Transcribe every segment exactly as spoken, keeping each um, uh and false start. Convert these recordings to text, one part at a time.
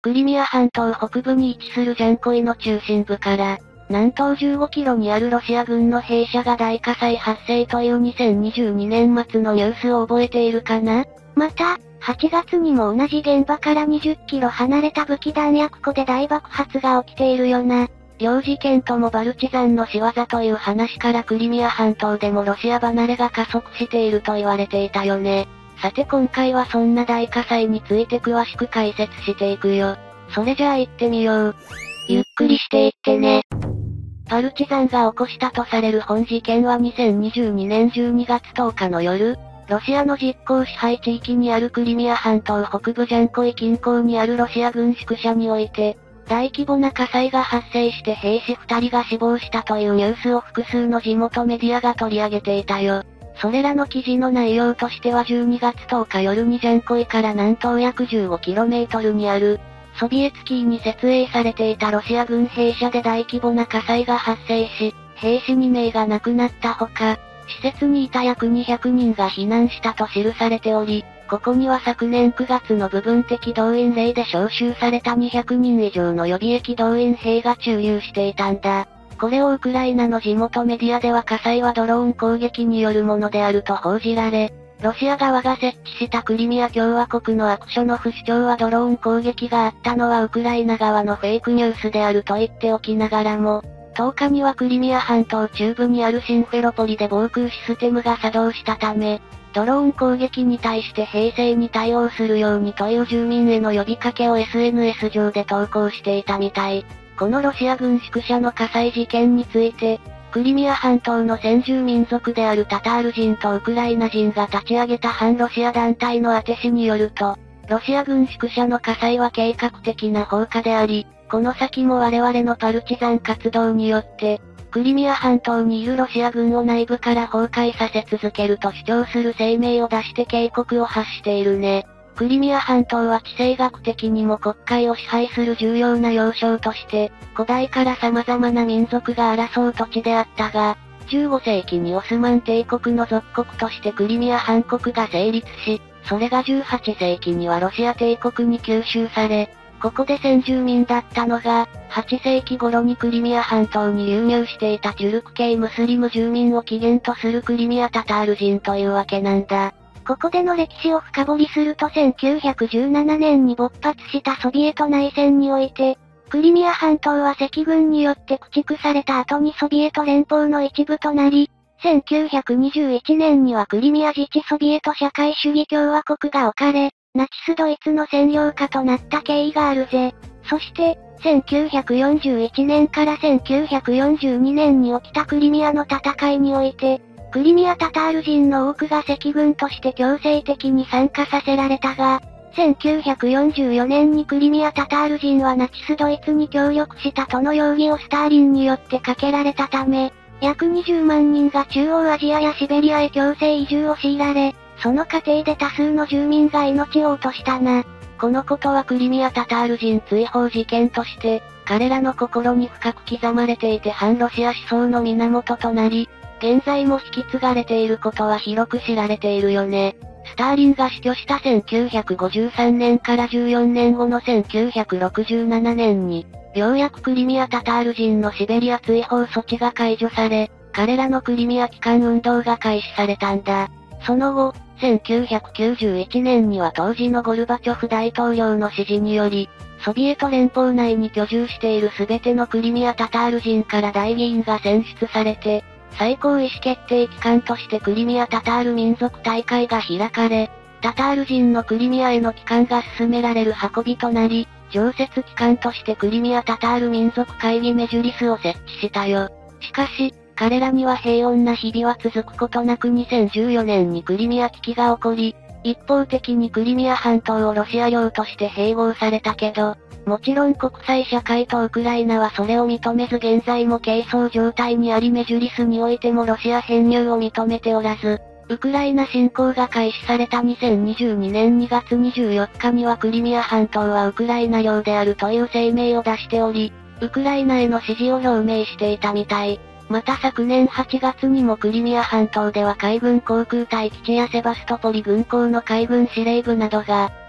クリミア半島北部に位置するジャンコイの中心部から、南東じゅうごキロにあるロシア軍の兵舎が大火災発生というにせんにじゅうにねん末のニュースを覚えているかな？ また、はちがつにも同じ現場からにじゅっキロ離れた武器弾薬庫で大爆発が起きているよな。 両事件ともバルチザンの仕業という話からクリミア半島でもロシア離れが加速していると言われていたよね。さて今回はそんな大火災について詳しく解説していくよ。それじゃあ行ってみよう。ゆっくりしていってね。パルチザンが起こしたとされる本事件はにせんにじゅうにねんじゅうにがつとおかの夜、ロシアの実効支配地域にあるクリミア半島北部ジャンコイ近郊にあるロシア軍宿舎において、大規模な火災が発生して兵士ふたりが死亡したというニュースを複数の地元メディアが取り上げていたよ。それらの記事の内容としてはじゅうにがつとおか夜にジャンコイから南東約 じゅうごキロメートル にある、ソビエツキーに設営されていたロシア軍兵舎で大規模な火災が発生し、兵士にめいが亡くなったほか、施設にいた約にひゃくにんが避難したと記されており、ここには昨年くがつの部分的動員令で招集されたにひゃくにん以上の予備役動員兵が駐留していたんだ。これをウクライナの地元メディアでは火災はドローン攻撃によるものであると報じられ、ロシア側が設置したクリミア共和国のアクショノフ首長はドローン攻撃があったのはウクライナ側のフェイクニュースであると言っておきながらも、とおかにはクリミア半島中部にあるシンフェロポリで防空システムが作動したため、ドローン攻撃に対して平静に対応するようにという住民への呼びかけを エスエヌエス 上で投稿していたみたい。このロシア軍宿舎の火災事件について、クリミア半島の先住民族であるタタール人とウクライナ人が立ち上げた反ロシア団体の当てしによると、ロシア軍宿舎の火災は計画的な放火であり、この先も我々のパルチザン活動によって、クリミア半島にいるロシア軍を内部から崩壊させ続けると主張する声明を出して警告を発しているね。クリミア半島は地政学的にも黒海を支配する重要な要衝として、古代から様々な民族が争う土地であったが、じゅうごせいきにオスマン帝国の属国としてクリミア半国が成立し、それがじゅうはっせいきにはロシア帝国に吸収され、ここで先住民だったのが、はっせいき頃にクリミア半島に流入していたチュルク系ムスリム住民を起源とするクリミアタタール人というわけなんだ。 ここでの歴史を深掘りするとせんきゅうひゃくじゅうななねんに勃発したソビエト内戦において、クリミア半島は赤軍によって駆逐された後にソビエト連邦の一部となり、せんきゅうひゃくにじゅういちねんにはクリミア自治ソビエト社会主義共和国が置かれ、ナチスドイツの占領下となった経緯があるぜ。そして、せんきゅうひゃくよんじゅういちねんからせんきゅうひゃくよんじゅうにねんに起きたクリミアの戦いにおいて、クリミアタタール人の多くが赤軍として強制的に参加させられたが、せんきゅうひゃくよんじゅうよねんにクリミアタタール人はナチスドイツに協力したとの容疑をスターリンによってかけられたため、約にじゅうまんにんが中央アジアやシベリアへ強制移住を強いられ、その過程で多数の住民が命を落としたな。 このことはクリミアタタール人追放事件として、彼らの心に深く刻まれていて反ロシア思想の源となり、現在も引き継がれていることは広く知られているよね。スターリンが死去したせんきゅうひゃくごじゅうさんねんからじゅうよねんごのせんきゅうひゃくろくじゅうななねんに、ようやくクリミアタタール人のシベリア追放措置が解除され、彼らのクリミア帰還運動が開始されたんだ。その後、せんきゅうひゃくきゅうじゅういちねんには当時のゴルバチョフ大統領の指示により、ソビエト連邦内に居住しているすべてのクリミアタタール人から代議員が選出されて、最高意思決定機関としてクリミアタタール民族大会が開かれ、タタール人のクリミアへの帰還が進められる運びとなり、常設機関としてクリミアタタール民族会議メジュリスを設置したよ。しかし、彼らには平穏な日々は続くことなくにせんじゅうよねんにクリミア危機が起こり、一方的にクリミア半島をロシア領として併合されたけど、もちろん国際社会とウクライナはそれを認めず現在も係争状態にありメジュリスにおいてもロシア編入を認めておらず、ウクライナ侵攻が開始されたにせんにじゅうにねんにがつにじゅうよっかにはクリミア半島はウクライナ領であるという声明を出しており、ウクライナへの支持を表明していたみたい。また昨年はちがつにもクリミア半島では海軍航空隊基地やセバストポリ軍港の海軍司令部などが、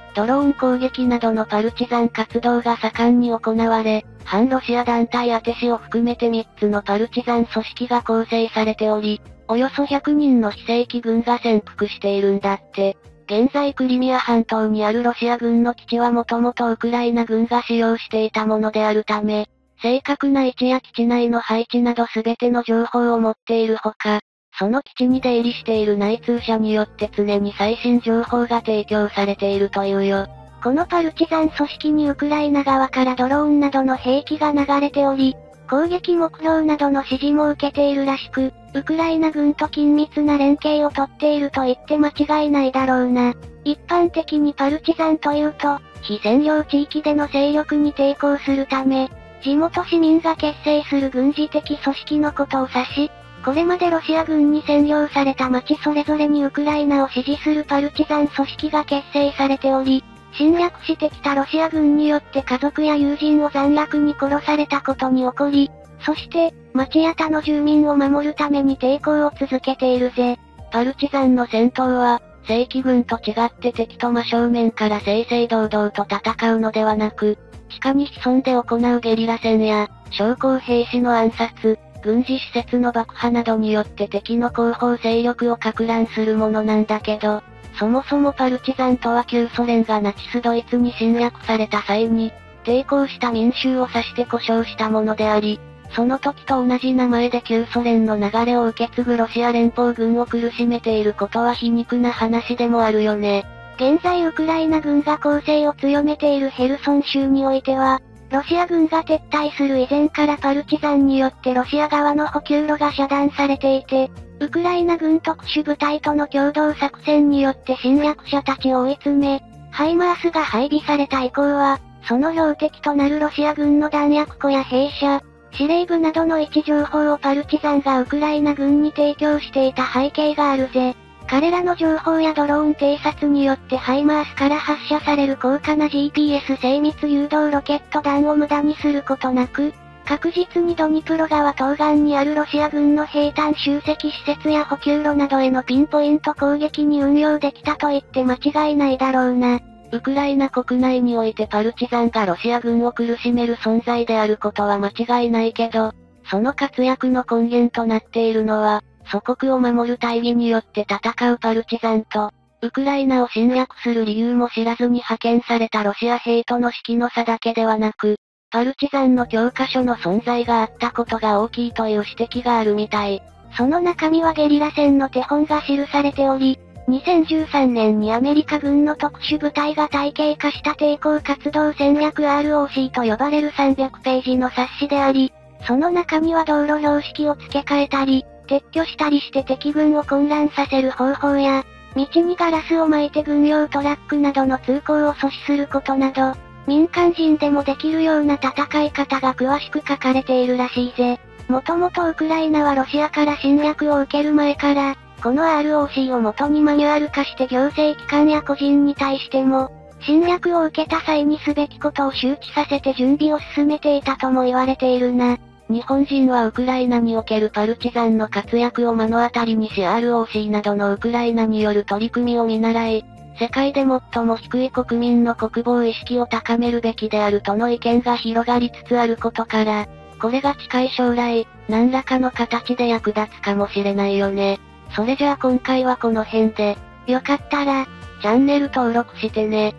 ドローン攻撃などのパルチザン活動が盛んに行われ、反ロシア団体アテシを含めてみっつのパルチザン組織が構成されており、およそひゃくにんの非正規軍が潜伏しているんだって。現在クリミア半島にあるロシア軍の基地はもともとウクライナ軍が使用していたものであるため、正確な位置や基地内の配置など全ての情報を持っているほか、その基地に出入りしている内通者によって常に最新情報が提供されているというよ。 このパルチザン組織にウクライナ側からドローンなどの兵器が流れており、攻撃目標などの指示も受けているらしく、ウクライナ軍と緊密な連携をとっていると言って間違いないだろうな。一般的にパルチザンというと、非占領地域での勢力に抵抗するため、地元市民が結成する軍事的組織のことを指し、これまでロシア軍に占領された町それぞれにウクライナを支持するパルチザン組織が結成されており、侵略してきたロシア軍によって家族や友人を残虐に殺されたことに起こり、そして、町や他の住民を守るために抵抗を続けているぜ。 パルチザンの戦闘は、正規軍と違って敵と真正面から正々堂々と戦うのではなく、地下に潜んで行うゲリラ戦や、将校兵士の暗殺、軍事施設の爆破などによって敵の後方勢力を撹乱するものなんだけど、そもそもパルチザンとは旧ソ連がナチスドイツに侵略された際に、抵抗した民衆を指して呼称したものであり、その時と同じ名前で旧ソ連の流れを受け継ぐロシア連邦軍を苦しめていることは皮肉な話でもあるよね。 現在ウクライナ軍が攻勢を強めているヘルソン州においては、ロシア軍が撤退する以前からパルチザンによってロシア側の補給路が遮断されていて、ウクライナ軍特殊部隊との共同作戦によって侵略者たちを追い詰め、ハイマースが配備された以降は、その標的となるロシア軍の弾薬庫や兵舎、司令部などの位置情報をパルチザンがウクライナ軍に提供していた背景があるぜ。彼らの情報やドローン偵察によってハイマースから発射される高価な ジーピーエス 精密誘導ロケット弾を無駄にすることなく、確実にドニプロ川東岸にあるロシア軍の兵站集積施設や補給路などへのピンポイント攻撃に運用できたと言って間違いないだろうな。 ウクライナ国内においてパルチザンがロシア軍を苦しめる存在であることは間違いないけど、その活躍の根源となっているのは、祖国を守る大義によって戦うパルチザンと、ウクライナを侵略する理由も知らずに派遣されたロシア兵との士気の差だけではなく、パルチザンの教科書の存在があったことが大きいという指摘があるみたい。 その中身はゲリラ戦の手本が記されており、にせんじゅうさんねんにアメリカ軍の特殊部隊が体系化した抵抗活動戦略 アールオーシー と呼ばれるさんびゃくページの冊子であり、その中には道路標識を付け替えたり、撤去したりして敵軍を混乱させる方法や、道にガラスを巻いて軍用トラックなどの通行を阻止することなど、民間人でもできるような戦い方が詳しく書かれているらしいぜ。もともとウクライナはロシアから侵略を受ける前から、この アールオーシー を元にマニュアル化して行政機関や個人に対しても、侵略を受けた際にすべきことを周知させて準備を進めていたとも言われているな。 日本人はウクライナにおけるパルチザンの活躍を目の当たりにし アールオーシー などのウクライナによる取り組みを見習い、世界で最も低い国民の国防意識を高めるべきであるとの意見が広がりつつあることから、これが近い将来、何らかの形で役立つかもしれないよね。それじゃあ今回はこの辺で、 よかったら、 チャンネル登録してね。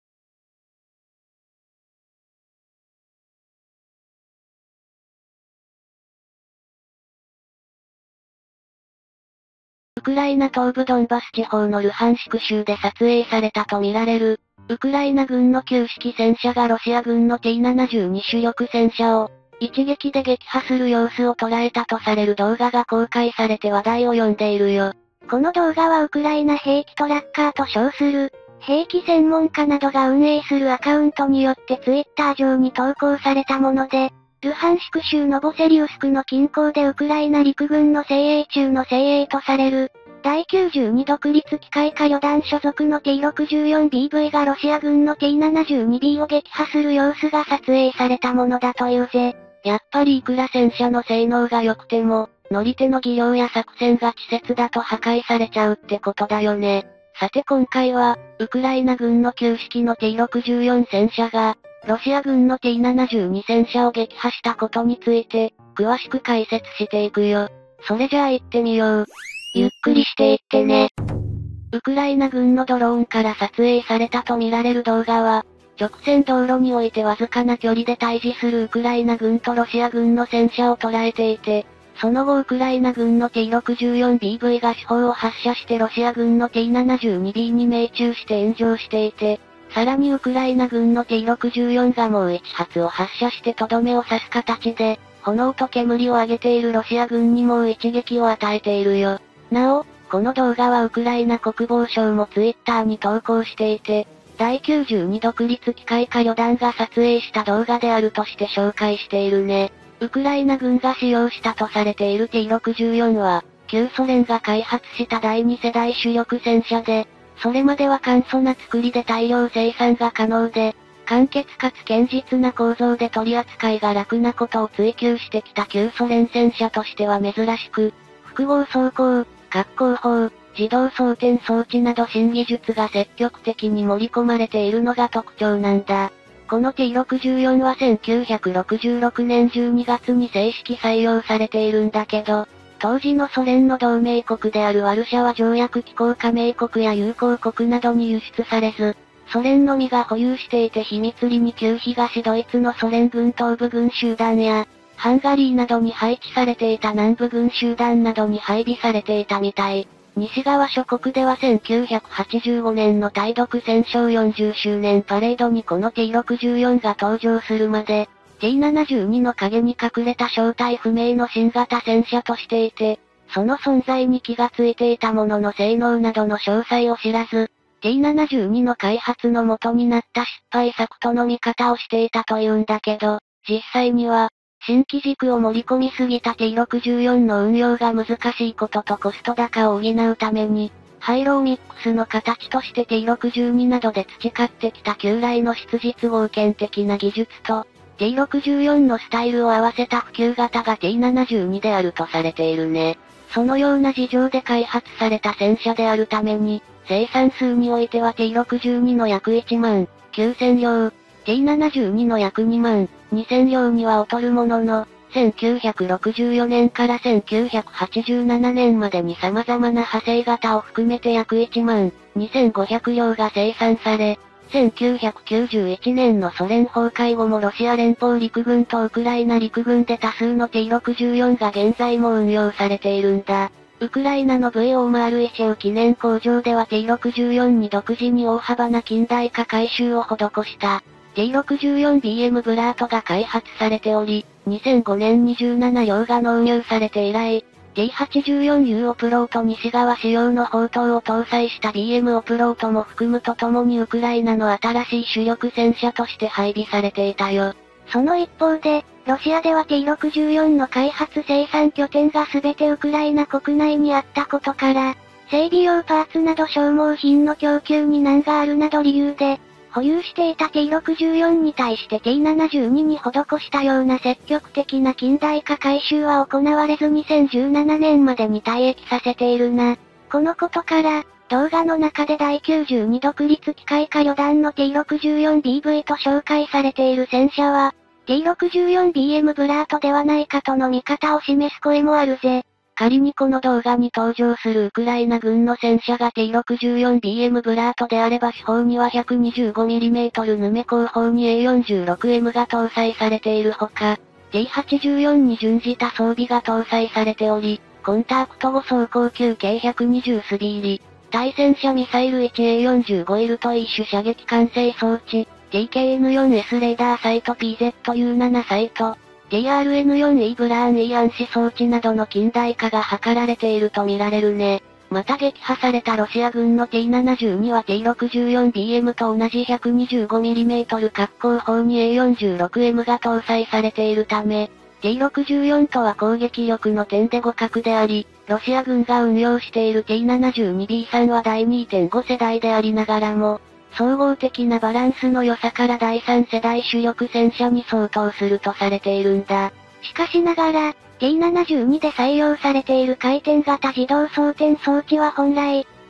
ウクライナ東部ドンバス地方のルハンシク州で撮影されたとみられる、ウクライナ軍の旧式戦車がロシア軍の ティーななじゅうに 主力戦車を、一撃で撃破する様子を捉えたとされる動画が公開されて話題を呼んでいるよ。 この動画はウクライナ兵器トラッカーと称する、兵器専門家などが運営するアカウントによってツイッター上に投稿されたもので、ルハンシク州ノボセリウスクの近郊でウクライナ陸軍の精鋭中の精鋭とされる、だいきゅうじゅうに独立機械化旅団所属の ティーろくじゅうよんビーブイ がロシア軍の ティーななじゅうにビー を撃破する様子が撮影されたものだというぜ。 やっぱりいくら戦車の性能が良くても、乗り手の技量や作戦が稚拙だと破壊されちゃうってことだよね。 さて今回は、ウクライナ軍の旧式の ティーろくじゅうよん 戦車が、ロシア軍の ティーななじゅうに 戦車を撃破したことについて、詳しく解説していくよ。それじゃあ行ってみよう。 ゆっくりしていってね。 ウクライナ軍のドローンから撮影されたとみられる動画は、直線道路においてわずかな距離で対峙するウクライナ軍とロシア軍の戦車を捉えていて、その後ウクライナ軍の ティーろくじゅうよんビーブイ が主砲を発射してロシア軍の ティーななじゅうにビー に命中して炎上していて、さらにウクライナ軍の ティーろくじゅうよん がもういち発を発射してとどめを刺す形で、炎と煙を上げているロシア軍にもう一撃を与えているよ。なお、この動画はウクライナ国防省もツイッターに投稿していて、だいきゅうじゅうに独立機械化旅団が撮影した動画であるとして紹介しているね。ウクライナ軍が使用したとされている ティーろくじゅうよん は、旧ソ連が開発しただいに世代主力戦車で、それまでは簡素な作りで大量生産が可能で、簡潔かつ堅実な構造で取り扱いが楽なことを追求してきた旧ソ連戦車としては珍しく、複合装甲、滑降砲、自動装填装置など新技術が積極的に盛り込まれているのが特徴なんだ。この ティーろくじゅうよん はせんきゅうひゃくろくじゅうろくねんじゅうにがつに正式採用されているんだけど、当時のソ連の同盟国であるワルシャワ条約機構加盟国や友好国などに輸出されず、ソ連のみが保有していて秘密裏に旧東ドイツのソ連軍東部軍集団や、ハンガリーなどに配置されていた南部軍集団などに配備されていたみたい。西側諸国ではせんきゅうひゃくはちじゅうごねんの対独戦勝よんじゅっしゅうねんパレードにこの ティーろくじゅうよん が登場するまで、ティーななじゅうに の影に隠れた正体不明の新型戦車としていて、その存在に気がついていたものの性能などの詳細を知らず、ティーななじゅうに の開発の元になった失敗作との見方をしていたというんだけど、実際には、新機軸を盛り込みすぎた ティーろくじゅうよん の運用が難しいこととコスト高を補うために、ハイローミックスの形として ティーろくじゅうに などで培ってきた旧来の質実合憲的な技術と、ティーろくじゅうよん のスタイルを合わせた普及型が ティーななじゅうに であるとされているね。そのような事情で開発された戦車であるために、生産数においては ティーろくじゅうに の約いちまんきゅうせんりょう、ティーななじゅうに の約にまんにせんりょうには劣るものの、せんきゅうひゃくろくじゅうよねんからせんきゅうひゃくはちじゅうななねんまでに様々な派生型を含めて約いちまんにせんごひゃくりょうが生産され、せんきゅうひゃくきゅうじゅういちねんのソ連崩壊後もロシア連邦陸軍とウクライナ陸軍で多数の ティーろくじゅうよん が現在も運用されているんだ。ウクライナの ブイオーエムアール イシェウ記念工場では ティーろくじゅうよん に独自に大幅な近代化改修を施した ティーろくじゅうよんビーエム ブラートが開発されており、にせんごねんにじゅうななりょうが納入されて以来、ティーはちじゅうよんユー オプロート西側仕様の砲塔を搭載した ビーエム オプロートも含むとともにウクライナの新しい主力戦車として配備されていたよ。 その一方で、ロシアでは ティーろくじゅうよん の開発生産拠点が全てウクライナ国内にあったことから、整備用パーツなど消耗品の供給に難があるなど理由で、保有していた ティーろくじゅうよん に対して ティーななじゅうに に施したような積極的な近代化改修は行われずにせんじゅうななねんまでに退役させているな。このことから、動画の中でだいきゅうじゅうに独立機械化旅団の ティーろくじゅうよんビーブイ と紹介されている戦車は、ティーろくじゅうよんビーエム ブラートではないかとの見方を示す声もあるぜ。 仮にこの動画に登場するウクライナ軍の戦車が ティーろくじゅうよんビーエム ブラートであれば主砲には ひゃくにじゅうごミリメートル ヌメ後方に エーよんじゅうろくエム が搭載されているほか、ティーはちじゅうよん に準じた装備が搭載されており、コンタクト後走行級計 ひゃくにじゅうスビーリ、対戦車ミサイル ワンエーよんじゅうごイルと一種射撃管制装置、ティーケーエヌフォーエス レーダーサイト ピーゼットユーセブン サイト、ティーアールエヌフォーイー ブラーン E 暗視装置などの近代化が図られていると見られるね。また撃破されたロシア軍の ティーななじゅうに は ティーろくじゅうよんビーエム と同じ ひゃくにじゅうごミリメートル 滑降砲に エーよんじゅうろくエム が搭載されているため、ティーろくじゅうよん とは攻撃力の点で互角であり、ロシア軍が運用している ティーななじゅうにビースリー はだい にてんご 世代でありながらも、総合的なバランスの良さからだいさん世代主力戦車に相当するとされているんだ。 しかしながら、ティーななじゅうに で採用されている回転型自動装填装置は本来、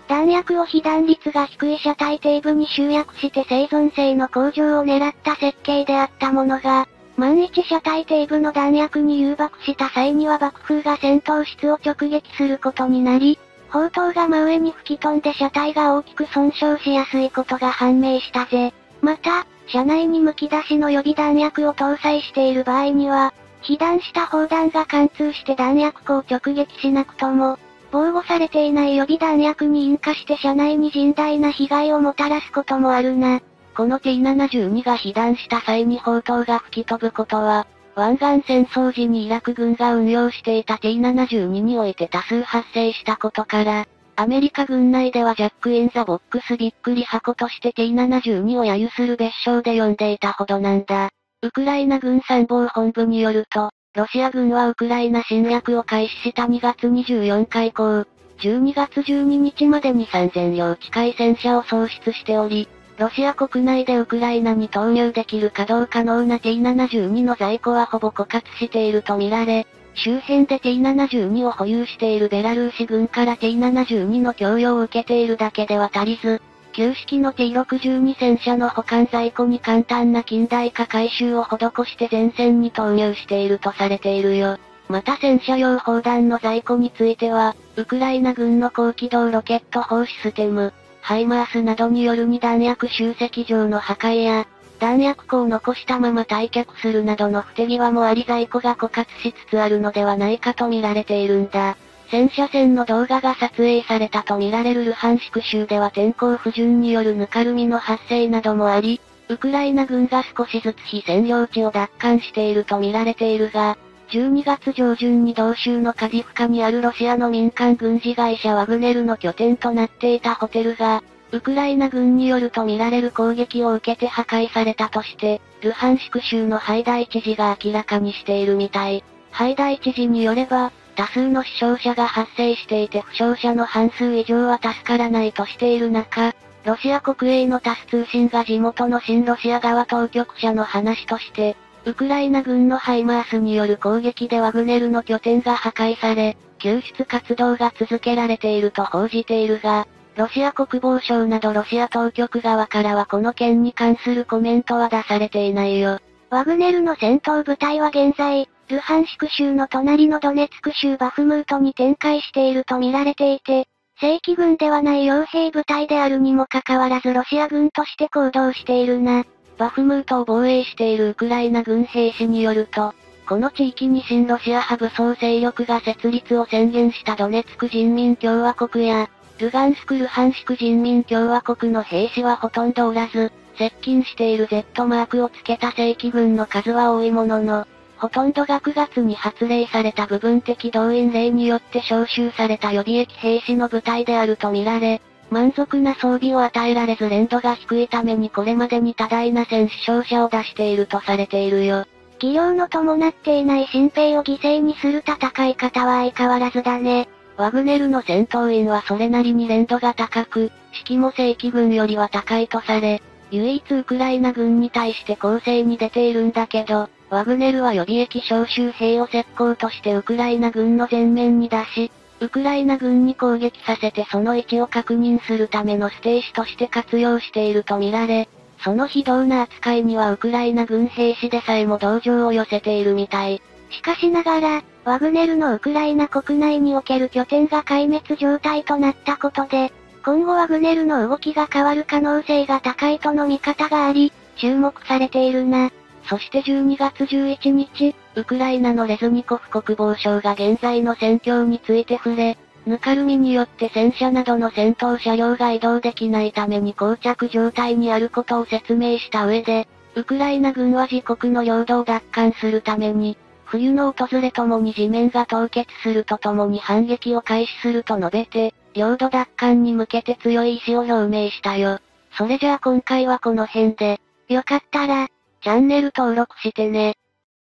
弾薬を被弾率が低い車体底部に集約して生存性の向上を狙った設計であったものが、万一車体底部の弾薬に誘爆した際には爆風が戦闘室を直撃することになり、砲塔が真上に吹き飛んで車体が大きく損傷しやすいことが判明したぜ。また、車内にむき出しの予備弾薬を搭載している場合には、被弾した砲弾が貫通して弾薬庫を直撃しなくとも、防護されていない予備弾薬に引火して車内に甚大な被害をもたらすこともあるな。 この ティーななじゅうに が被弾した際に砲塔が吹き飛ぶことは、湾岸戦争時にイラク軍が運用していた ティーななじゅうに において多数発生したことから、アメリカ軍内ではジャック・イン・ザ・ボックスびっくり箱として ティーななじゅうに を揶揄する別称で呼んでいたほどなんだ。ウクライナ軍参謀本部によると、ロシア軍はウクライナ侵略を開始したにがつにじゅうよっか以降、じゅうにがつじゅうににちまでにさんぜんりょう近い戦車を喪失しており、ロシア国内でウクライナに投入できる稼働可能な ティーななじゅうに の在庫はほぼ枯渇しているとみられ、周辺で ティーななじゅうに を保有しているベラルーシ軍から ティーななじゅうに の供与を受けているだけでは足りず、旧式の ティーろくじゅうに 戦車の保管在庫に簡単な近代化改修を施して前線に投入しているとされているよ。また戦車用砲弾の在庫については、ウクライナ軍の高機動ロケット砲システム、ハイマースなどによる二弾薬集積場の破壊や、弾薬庫を残したまま退却するなどの不手際もあり在庫が枯渇しつつあるのではないかと見られているんだ。戦車戦の動画が撮影されたと見られるルハンシク州では天候不順によるぬかるみの発生などもあり、ウクライナ軍が少しずつ非占領地を奪還していると見られているが、じゅうにがつじょうじゅんに同州のカディフカにあるロシアの民間軍事会社ワグネルの拠点となっていたホテルが、ウクライナ軍によると見られる攻撃を受けて破壊されたとして、ルハンシク州のハイダイ知事が明らかにしているみたい。ハイダイ知事によれば、多数の死傷者が発生していて負傷者の半数以上は助からないとしている中、ロシア国営のタス通信が地元の親ロシア側当局者の話として、ウクライナ軍のハイマースによる攻撃でワグネルの拠点が破壊され、救出活動が続けられていると報じているが、ロシア国防省などロシア当局側からはこの件に関するコメントは出されていないよ。 ワグネルの戦闘部隊は現在、ルハンシク州の隣のドネツク州バフムートに展開していると見られていて、正規軍ではない傭兵部隊であるにもかかわらずロシア軍として行動しているな。 バフムートを防衛しているウクライナ軍兵士によると、この地域に親ロシア派武装勢力が設立を宣言したドネツク人民共和国や、ルガンスク・ルハンシク人民共和国の兵士はほとんどおらず、接近している Z マークをつけた正規軍の数は多いものの、ほとんどがくがつに発令された部分的動員令によって招集された予備役兵士の部隊であるとみられ、満足な装備を与えられず連度が低いためにこれまでに多大な戦死傷者を出しているとされているよ。 技量の伴っていない新兵を犠牲にする戦い方は相変わらずだね。 ワグネルの戦闘員はそれなりに連度が高く、士気も正規軍よりは高いとされ、唯一ウクライナ軍に対して攻勢に出ているんだけど、ワグネルは予備役招集兵を石膏としてウクライナ軍の前面に出し、ウクライナ軍に攻撃させてその位置を確認するためのステージとして活用しているとみられ、その非道な扱いにはウクライナ軍兵士でさえも同情を寄せているみたい。 しかしながら、ワグネルのウクライナ国内における拠点が壊滅状態となったことで、今後ワグネルの動きが変わる可能性が高いとの見方があり、注目されているな。 そしてじゅうにがつじゅういちにち、ウクライナのレズニコフ国防相が現在の戦況について触れ、ぬかるみによって戦車などの戦闘車両が移動できないために膠着状態にあることを説明した上で、ウクライナ軍は自国の領土を奪還するために、冬の訪れともに地面が凍結するとともに反撃を開始すると述べて、領土奪還に向けて強い意志を表明したよ。それじゃあ今回はこの辺で、 よかったら、 チャンネル登録してね。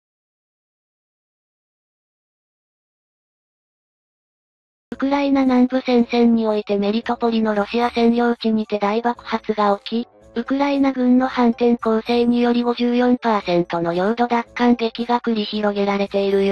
ウクライナ南部戦線においてメリトポリのロシア占領地にて大爆発が起き、ウクライナ軍の反転攻勢により ごじゅうよんパーセント の領土奪還劇が繰り広げられているよ。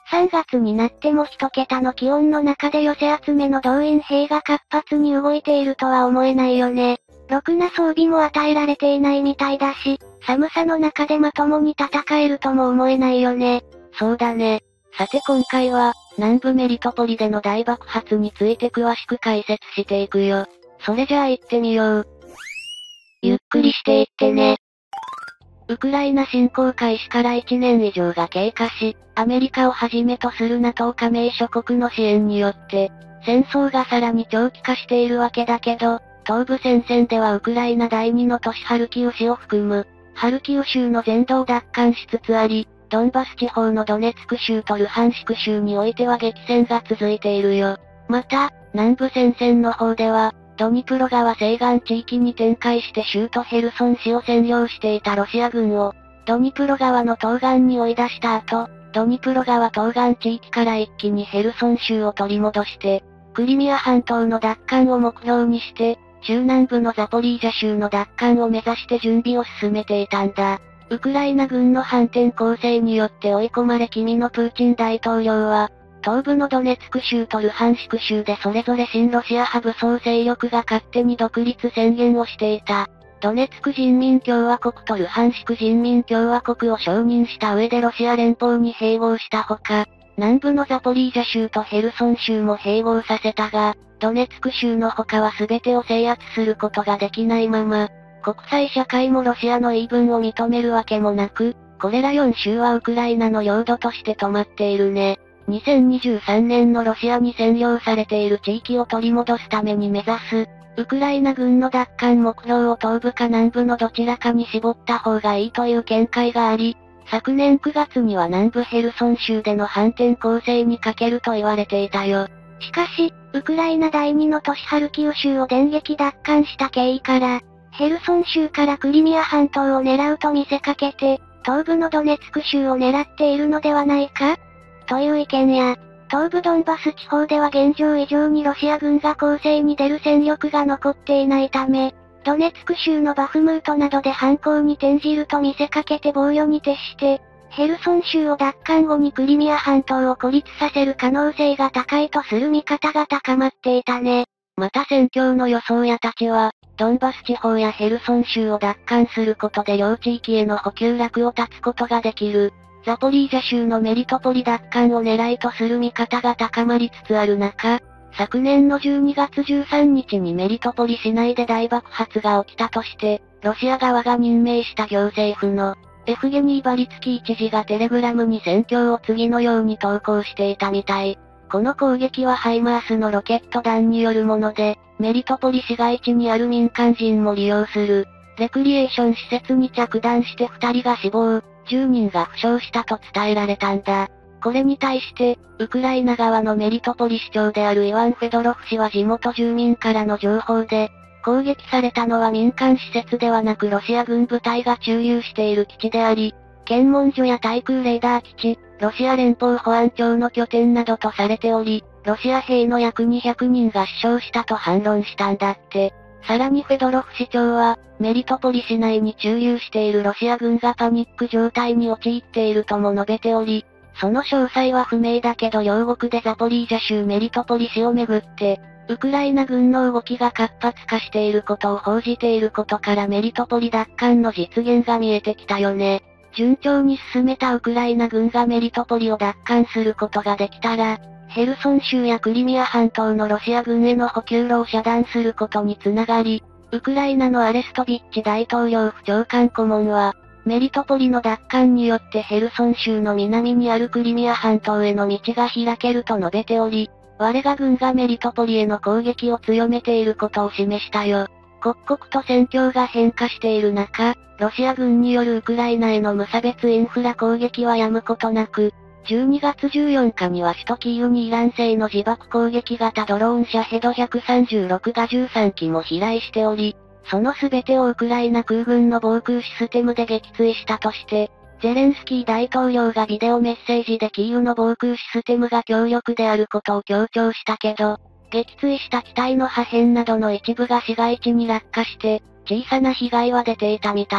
さんがつになっても一桁の気温の中で寄せ集めの動員兵が活発に動いているとは思えないよね。ろくな装備も与えられていないみたいだし、寒さの中でまともに戦えるとも思えないよね。 そうだね。さて今回は、南部メリトポリでの大爆発について詳しく解説していくよ。それじゃあ行ってみよう。ゆっくりしていってね。ウクライナ侵攻開始からいちねん以上が経過し、アメリカをはじめとする ナトー 加盟諸国の支援によって、戦争がさらに長期化しているわけだけど、東部戦線ではウクライナ第二の都市ハルキウ市を含む、ハルキウ州の全土を奪還しつつあり、ドンバス地方のドネツク州とルハンシク州においては激戦が続いているよ。また、南部戦線の方では、ドニプロ川西岸地域に展開して州都ヘルソン市を占領していたロシア軍を、ドニプロ川の東岸に追い出した後、ドニプロ川東岸地域から一気にヘルソン州を取り戻して、クリミア半島の奪還を目標にして、中南部のザポリージャ州の奪還を目指して準備を進めていたんだ。ウクライナ軍の反転攻勢によって追い込まれ君のプーチン大統領は、東部のドネツク州とルハンシク州でそれぞれ親ロシア派武装勢力が勝手に独立宣言をしていた。ドネツク人民共和国とルハンシク人民共和国を承認した上でロシア連邦に併合したほか、南部のザポリージャ州とヘルソン州も併合させたが、ドネツク州の他は全てを制圧することができないまま、国際社会もロシアの言い分を認めるわけもなく、これらよん州はウクライナの領土として止まっているね。にせんにじゅうさんねんのロシアに占領されている地域を取り戻すために目指す、ウクライナ軍の奪還目標を東部か南部のどちらかに絞った方がいいという見解があり、昨年くがつには南部ヘルソン州での反転攻勢にかけると言われていたよ。 しかし、ウクライナ第二の都市ハルキウ州を電撃奪還した経緯から、ヘルソン州からクリミア半島を狙うと見せかけて、東部のドネツク州を狙っているのではないかという意見や、東部ドンバス地方では現状以上にロシア軍が攻勢に出る戦力が残っていないため、ドネツク州のバフムートなどで反攻に転じると見せかけて防御に徹して、ヘルソン州を奪還後にクリミア半島を孤立させる可能性が高いとする見方が高まっていたね。 また戦況の予想屋たちは、ドンバス地方やヘルソン州を奪還することで両地域への補給絡を断つことができる。ザポリージャ州のメリトポリ奪還を狙いとする見方が高まりつつある中、昨年のじゅうにがつじゅうさんにちにメリトポリ市内で大爆発が起きたとして、ロシア側が任命した行政府の、エフゲニー・バリツキー知事がテレグラムに戦況を次のように投稿していたみたい。この攻撃はハイマースのロケット弾によるもので、メリトポリ市街地にある民間人も利用する、レクリエーション施設に着弾してふたりが死亡、じゅうにんが負傷したと伝えられたんだ。これに対して、ウクライナ側のメリトポリ市長であるイワン・フェドロフ氏は地元住民からの情報で、攻撃されたのは民間施設ではなくロシア軍部隊が駐留している基地であり、検問所や対空レーダー基地、ロシア連邦保安庁の拠点などとされており、ロシア兵の約にひゃくにんが死傷したと反論したんだって。さらにフェドロフ市長は、メリトポリ市内に駐留しているロシア軍がパニック状態に陥っているとも述べており、その詳細は不明だけど両国でザポリージャ州メリトポリ市をめぐって、ウクライナ軍の動きが活発化していることを報じていることからメリトポリ奪還の実現が見えてきたよね。順調に進めたウクライナ軍がメリトポリを奪還することができたら、ヘルソン州やクリミア半島のロシア軍への補給路を遮断することにつながり、ウクライナのアレストビッチ大統領府長官顧問は、メリトポリの奪還によってヘルソン州の南にあるクリミア半島への道が開けると述べており、我が軍がメリトポリへの攻撃を強めていることを示したよ。刻々と戦況が変化している中、ロシア軍によるウクライナへの無差別インフラ攻撃は止むことなく、じゅうにがつじゅうよっかには首都キーウにイラン製の自爆攻撃型ドローンシャヘドひゃくさんじゅうろくがじゅうさんきも飛来しており、その全てをウクライナ空軍の防空システムで撃墜したとして、ゼレンスキー大統領がビデオメッセージでキーウの防空システムが強力であることを強調したけど、撃墜した機体の破片などの一部が市街地に落下して、小さな被害は出ていたみたい。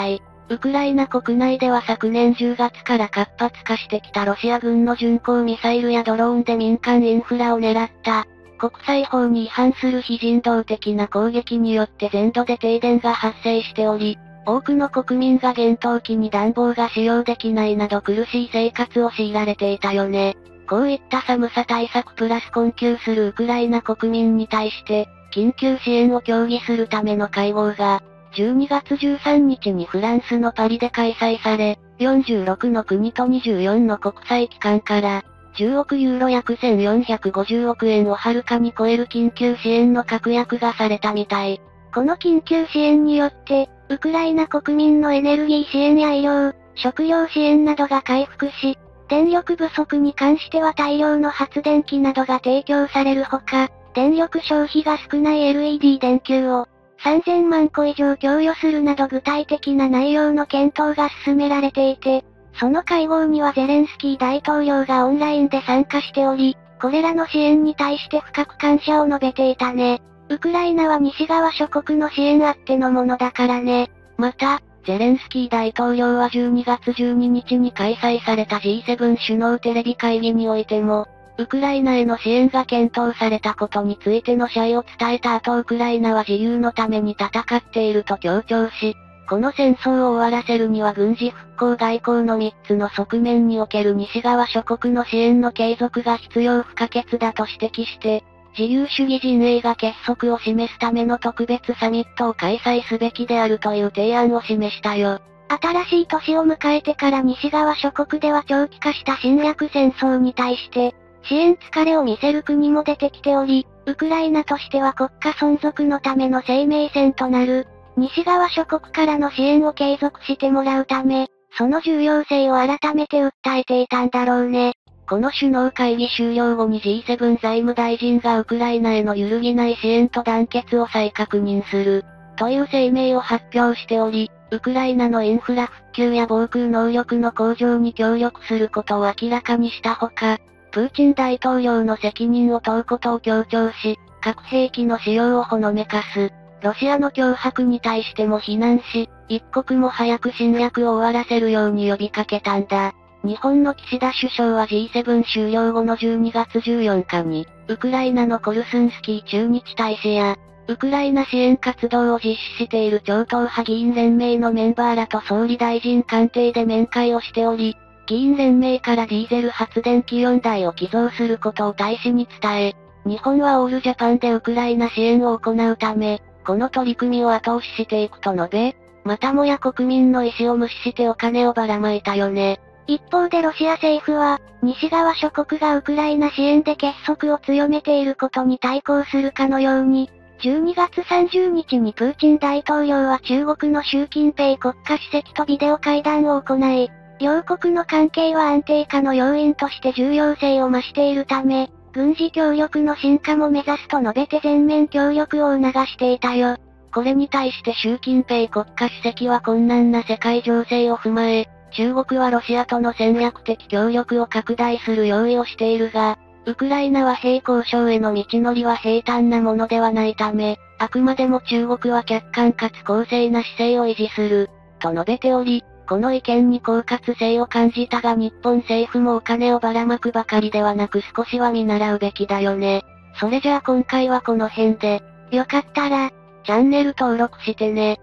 ウクライナ国内では昨年じゅうがつから活発化してきたロシア軍の巡航ミサイルやドローンで民間インフラを狙った、国際法に違反する非人道的な攻撃によって全土で停電が発生しており、多くの国民が厳冬期に暖房が使用できないなど苦しい生活を強いられていたよね。こういった寒さ対策プラス困窮するウクライナ国民に対して、緊急支援を協議するための会合が、じゅうにがつじゅうさんにちにフランスのパリで開催され、よんじゅうろくの国とにじゅうよんの国際機関から、じゅうおくユーロ約せんよんひゃくごじゅうおくえんをはるかに超える緊急支援の確約がされたみたい。 この緊急支援によって、ウクライナ国民のエネルギー支援や医療、食料支援などが回復し、電力不足に関しては大量の発電機などが提供されるほか、電力消費が少ない エルイーディー 電球をさんぜんまんこ以上供与するなど具体的な内容の検討が進められていて、その会合にはゼレンスキー大統領がオンラインで参加しており、これらの支援に対して深く感謝を述べていたね。ウクライナは西側諸国の支援あってのものだからね。 また、ゼレンスキー大統領はじゅうにがつじゅうににちに開催された ジーセブン 首脳テレビ会議においても、ウクライナへの支援が検討されたことについての謝意を伝えた後ウクライナは自由のために戦っていると強調し、この戦争を終わらせるには軍事復興外交のみっつの側面における西側諸国の支援の継続が必要不可欠だと指摘して、自由主義陣営が結束を示すための特別サミットを開催すべきであるという提案を示したよ。 新しい年を迎えてから西側諸国では長期化した侵略戦争に対して、支援疲れを見せる国も出てきており、ウクライナとしては国家存続のための生命線となる、西側諸国からの支援を継続してもらうため、その重要性を改めて訴えていたんだろうね。 この首脳会議終了後に ジーセブン 財務大臣がウクライナへの揺るぎない支援と団結を再確認する、という声明を発表しており、ウクライナのインフラ復旧や防空能力の向上に協力することを明らかにしたほか、プーチン大統領の責任を問うことを強調し、核兵器の使用をほのめかす。ロシアの脅迫に対しても非難し、一刻も早く侵略を終わらせるように呼びかけたんだ。日本の岸田首相は ジーセブン 終了後のじゅうにがつじゅうよっかに、ウクライナのコルスンスキー駐日大使や、ウクライナ支援活動を実施している超党派議員連盟のメンバーらと総理大臣官邸で面会をしており、議員連盟からディーゼル発電機よんだいを寄贈することを大使に伝え、日本はオールジャパンでウクライナ支援を行うため、この取り組みを後押ししていくと述べ、またもや国民の意思を無視してお金をばらまいたよね。 一方でロシア政府は、西側諸国がウクライナ支援で結束を強めていることに対抗するかのように、じゅうにがつさんじゅうにちにプーチン大統領は中国の習近平国家主席とビデオ会談を行い、両国の関係は安定化の要因として重要性を増しているため、軍事協力の深化も目指すと述べて全面協力を促していたよ。 これに対して習近平国家主席は困難な世界情勢を踏まえ、中国はロシアとの戦略的協力を拡大する用意をしているが、ウクライナ和平交渉への道のりは平坦なものではないため、あくまでも中国は客観かつ公正な姿勢を維持する、と述べており、この意見に狡猾性を感じたが日本政府もお金をばらまくばかりではなく少しは見習うべきだよね。それじゃあ今回はこの辺で、 よかったら、 チャンネル登録してね。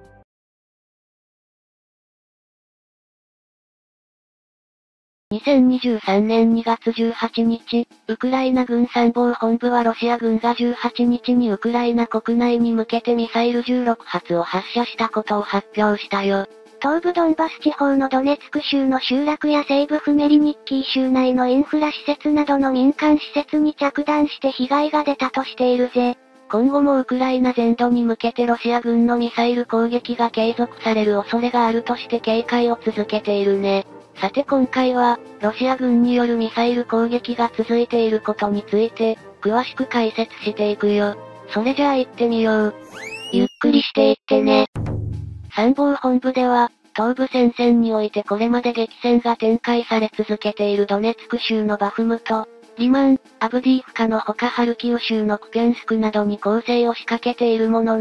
にせんにじゅうさんねんにがつじゅうはちにち、ウクライナ軍参謀本部はロシア軍がじゅうはちにちにウクライナ国内に向けてミサイルじゅうろくはつを発射したことを発表したよ。 東部ドンバス地方のドネツク州の集落や西部フメリニッキー州内のインフラ施設などの民間施設に着弾して被害が出たとしているぜ。 今後もウクライナ全土に向けてロシア軍のミサイル攻撃が継続される恐れがあるとして警戒を続けているね。さて今回は、ロシア軍によるミサイル攻撃が続いていることについて、詳しく解説していくよ。それじゃあ行ってみよう。 ゆっくりしていってね。 参謀本部では、東部戦線においてこれまで激戦が展開され続けているドネツク州のバフムト、リマン、アブディーフカのほかハルキウ州のクピャンスクなどに攻勢を仕掛けているものの、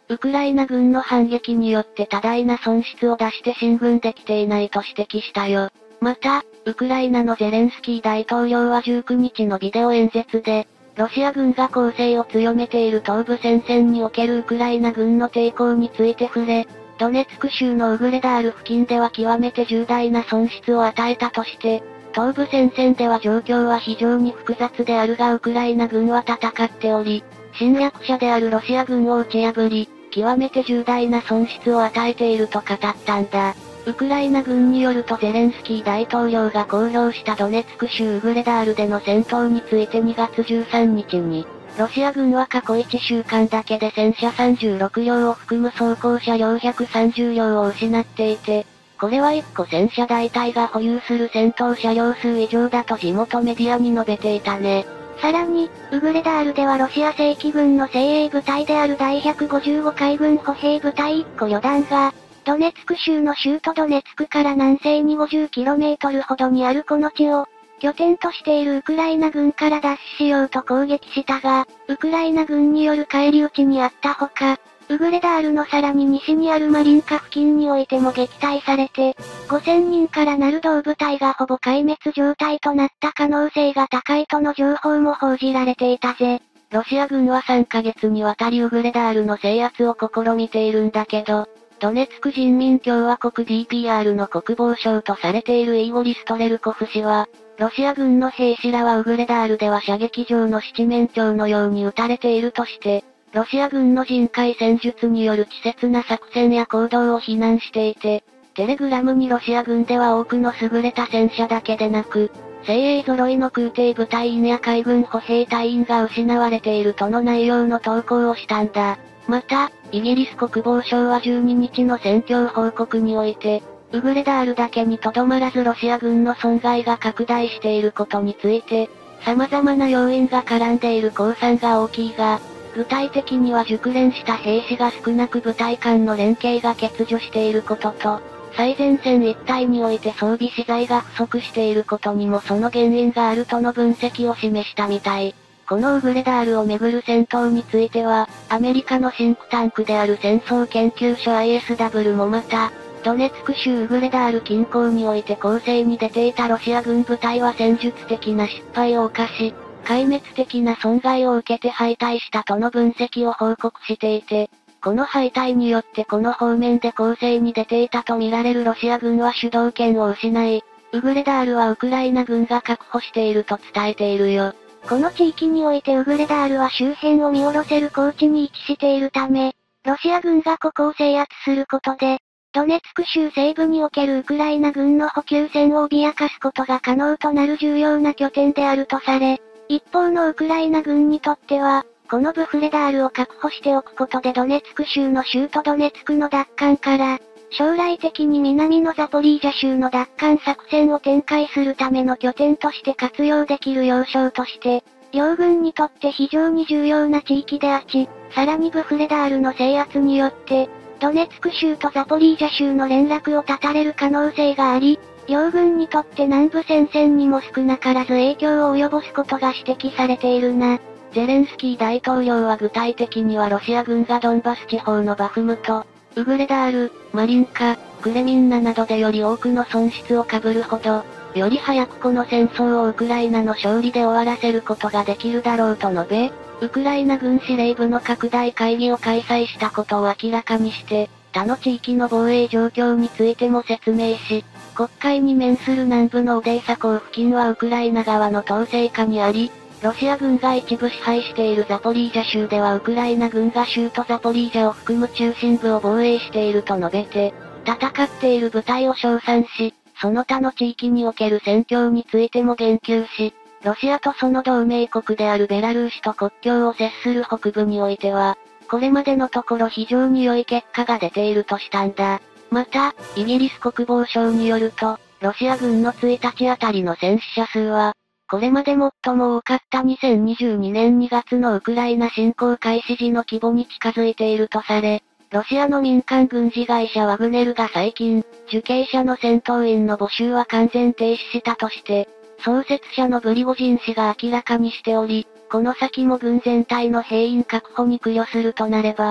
ウクライナ軍の反撃によって多大な損失を出して進軍できていないと指摘したよ。また、ウクライナのゼレンスキー大統領はじゅうくにちのビデオ演説で、ロシア軍が攻勢を強めている東部戦線におけるウクライナ軍の抵抗について触れ、ドネツク州のウグレダール付近では極めて重大な損失を与えたとして、東部戦線では状況は非常に複雑であるがウクライナ軍は戦っており、侵略者であるロシア軍を打ち破り、極めて重大な損失を与えていると語ったんだ。ウクライナ軍によるとゼレンスキー大統領が公表したドネツク州ウグレダールでの戦闘についてにがつじゅうさんにちに、ロシア軍は過去いっしゅうかんだけで戦車さんじゅうろくりょうを含む装甲車両ひゃくさんじゅうりょうを失っていて、これはいっこ戦車大隊が保有する戦闘車両数以上だと地元メディアに述べていたね。 さらに、ウグレダールではロシア正規軍の精鋭部隊である第ひゃくごじゅうごかい軍歩兵部隊いっこ旅団が、ドネツク州の州都ドネツクから南西に ごじゅっキロメートル ほどにあるこの地を、拠点としているウクライナ軍から奪取しようと攻撃したが、ウクライナ軍による返り討ちにあったほか、ウグレダールのさらに西にあるマリンカ付近においても撃退されて、ごせんにんからなる同部隊がほぼ壊滅状態となった可能性が高いとの情報も報じられていたぜ。 ロシア軍はさんかげつにわたりウグレダールの制圧を試みているんだけど、ドネツク人民共和国 ディーピーアール の国防相とされているイーゴリ・ストレルコフ氏は、ロシア軍の兵士らはウグレダールでは射撃場の七面鳥のように撃たれているとして、ロシア軍の人海戦術による稚拙な作戦や行動を非難していて、テレグラムにロシア軍では多くの優れた戦車だけでなく、精鋭揃いの空挺部隊員や海軍歩兵隊員が失われているとの内容の投稿をしたんだ。また、イギリス国防省はじゅうににちの戦況報告において、ウグレダールだけにとどまらずロシア軍の損害が拡大していることについて、様々な要因が絡んでいる公算が大きいが、具体的には熟練した兵士が少なく部隊間の連携が欠如していることと、最前線一帯において装備資材が不足していることにもその原因があるとの分析を示したみたい。このウグレダールをめぐる戦闘については、アメリカのシンクタンクである戦争研究所 アイエスダブリュー もまた、ドネツク州ウグレダール近郊において攻勢に出ていたロシア軍部隊は戦術的な失敗を犯し、壊滅的な損害を受けて敗退したとの分析を報告していて、この敗退によってこの方面で攻勢に出ていたとみられるロシア軍は主導権を失い、ウグレダールはウクライナ軍が確保していると伝えているよ。 この地域においてウグレダールは周辺を見下ろせる高地に位置しているため、ロシア軍がここを制圧することで、ドネツク州西部におけるウクライナ軍の補給線を脅かすことが可能となる重要な拠点であるとされ、一方のウクライナ軍にとっては、このブフレダールを確保しておくことでドネツク州の州都ドネツクの奪還から、将来的に南のザポリージャ州の奪還作戦を展開するための拠点として活用できる要衝として、両軍にとって非常に重要な地域であち、さらにブフレダールの制圧によって、ドネツク州とザポリージャ州の連絡を絶たれる可能性があり、両軍にとって南部戦線にも少なからず影響を及ぼすことが指摘されているな。 ゼレンスキー大統領は具体的にはロシア軍がドンバス地方のバフムト、ウグレダール、マリンカ、クレミンナなどでより多くの損失を被るほど、より早くこの戦争をウクライナの勝利で終わらせることができるだろうと述べ、ウクライナ軍司令部の拡大会議を開催したことを明らかにして、他の地域の防衛状況についても説明し、黒海に面する南部のオデーサ港付近はウクライナ側の統制下にあり、ロシア軍が一部支配しているザポリージャ州ではウクライナ軍が州都ザポリージャを含む中心部を防衛していると述べて、戦っている部隊を称賛し、その他の地域における戦況についても言及し、ロシアとその同盟国であるベラルーシと国境を接する北部においては、これまでのところ非常に良い結果が出ているとしたんだ。また、イギリス国防省によると、ロシア軍のいちにちあたりの戦死者数は、これまで最も多かったにせんにじゅうにねんにがつのウクライナ侵攻開始時の規模に近づいているとされ、ロシアの民間軍事会社ワグネルが最近、受刑者の戦闘員の募集は完全停止したとして、創設者のプリゴジン氏が明らかにしており、この先も軍全体の兵員確保に苦慮するとなれば、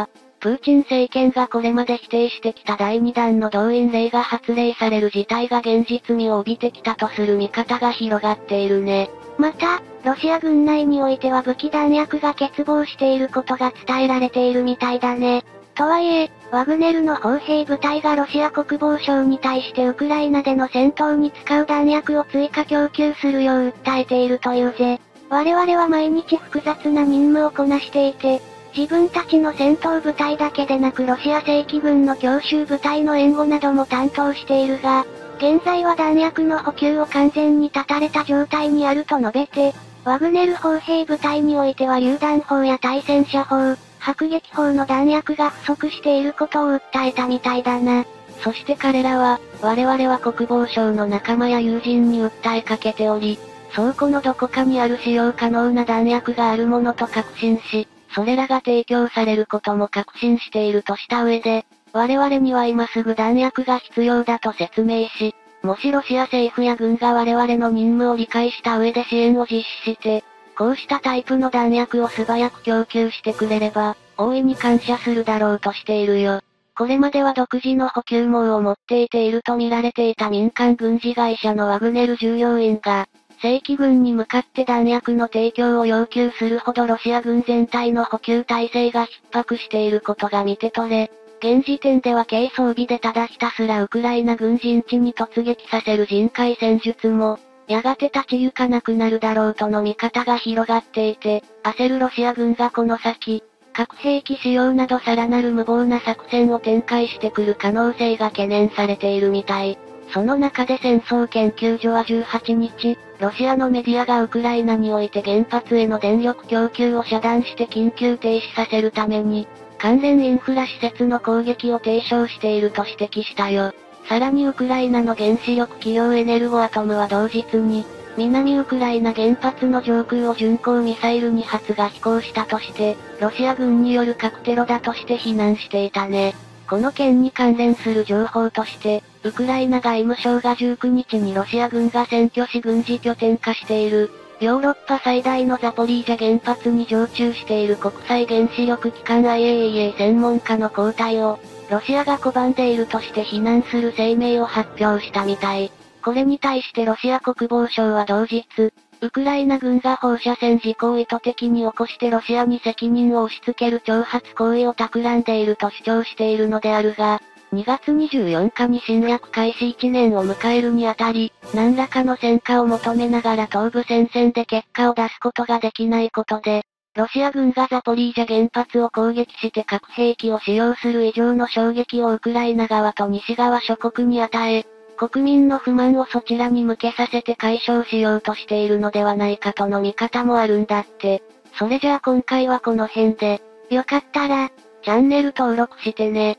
プーチン政権がこれまで否定してきただいに弾の動員令が発令される事態が現実味を帯びてきたとする見方が広がっているね。 また、ロシア軍内においては武器弾薬が欠乏していることが伝えられているみたいだね。とはいえ、ワグネルの砲兵部隊がロシア国防省に対してウクライナでの戦闘に使う弾薬を追加供給するよう訴えているというぜ。我々は毎日複雑な任務をこなしていて、自分たちの戦闘部隊だけでなくロシア正規軍の強襲部隊の援護なども担当しているが、現在は弾薬の補給を完全に断たれた状態にあると述べて、ワグネル砲兵部隊においては榴弾砲や対戦車砲、迫撃砲の弾薬が不足していることを訴えたみたいだな。 そして彼らは、我々は国防省の仲間や友人に訴えかけており、倉庫のどこかにある使用可能な弾薬があるものと確信し、それらが提供されることも確信しているとした上で、我々には今すぐ弾薬が必要だと説明し、もしロシア政府や軍が我々の任務を理解した上で支援を実施して、こうしたタイプの弾薬を素早く供給してくれれば、大いに感謝するだろうとしているよ。これまでは独自の補給網を持っていていると見られていた民間軍事会社のワグネル従業員が、正規軍に向かって弾薬の提供を要求するほどロシア軍全体の補給体制が逼迫していることが見て取れ、現時点では軽装備でただひたすらウクライナ軍陣地に突撃させる人海戦術も、やがて立ち行かなくなるだろうとの見方が広がっていて、焦るロシア軍がこの先、核兵器使用などさらなる無謀な作戦を展開してくる可能性が懸念されているみたい。その中で戦争研究所はじゅうはちにち、ロシアのメディアがウクライナにおいて原発への電力供給を遮断して緊急停止させるために、関連インフラ施設の攻撃を提唱していると指摘したよ。さらにウクライナの原子力企業エネルゴアトムは同日に、南ウクライナ原発の上空を巡航ミサイルに発が飛行したとして、ロシア軍による核テロだとして非難していたね。この件に関連する情報として、ウクライナ外務省がじゅうくにちにロシア軍が占拠し軍事拠点化している、ヨーロッパ最大のザポリージャ原発に常駐している国際原子力機関 アイエーイーエー 専門家の交代を、ロシアが拒んでいるとして非難する声明を発表したみたい。これに対してロシア国防省は同日、ウクライナ軍が放射線事故を意図的に起こしてロシアに責任を押し付ける挑発行為を企んでいると主張しているのであるが、にがつにじゅうよっかに侵略開始いちねんを迎えるにあたり、何らかの戦果を求めながら東部戦線で結果を出すことができないことで、ロシア軍がザポリージャ原発を攻撃して核兵器を使用する以上の衝撃をウクライナ側と西側諸国に与え、国民の不満をそちらに向けさせて解消しようとしているのではないかとの見方もあるんだって。それじゃあ今回はこの辺で、よかったら、チャンネル登録してね。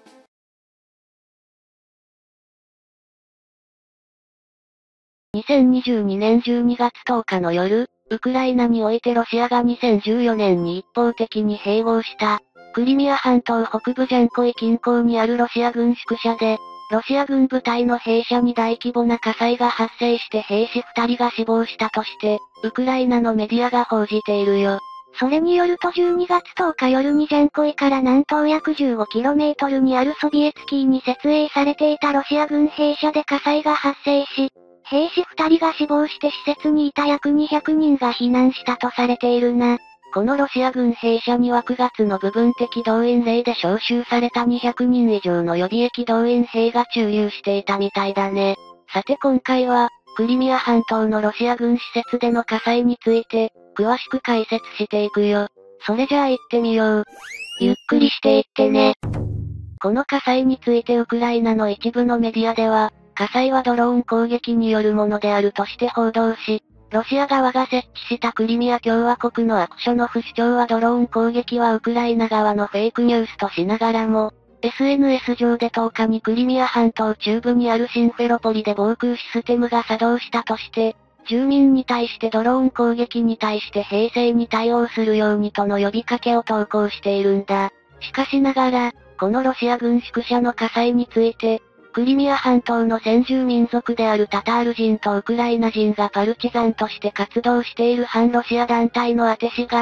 にせんにじゅうにねんじゅうにがつとおかの夜、ウクライナにおいてロシアがにせんじゅうよねんに一方的に併合した、クリミア半島北部ジャンコイ近郊にあるロシア軍宿舎で、ロシア軍部隊の兵舎に大規模な火災が発生して兵士ふたりが死亡したとして、ウクライナのメディアが報じているよ。 それによるとじゅうにがつとおか夜にジャンコイから南東約 じゅうごキロメートル にあるソビエツキーに設営されていたロシア軍兵舎で火災が発生し、兵士ふたりが死亡して施設にいた約にひゃくにんが避難したとされているな。 このロシア軍兵舎にはくがつの部分的動員令で招集されたにひゃくにん以上の予備役動員兵が駐留していたみたいだね。さて今回は、クリミア半島のロシア軍施設での火災について、詳しく解説していくよ。それじゃあ行ってみよう。ゆっくりしていってね。この火災についてウクライナの一部のメディアでは、火災はドローン攻撃によるものであるとして報道し、ロシア側が設置したクリミア共和国のアクショノフ首長はドローン攻撃はウクライナ側のフェイクニュースとしながらも、エスエヌエス 上でとおかにクリミア半島中部にあるシンフェロポリで防空システムが作動したとして、住民に対してドローン攻撃に対して平静に対応するようにとの呼びかけを投稿しているんだ。しかしながら、このロシア軍宿舎の火災について、クリミア半島の先住民族であるタタール人とウクライナ人がパルチザンとして活動している反ロシア団体のアテシが、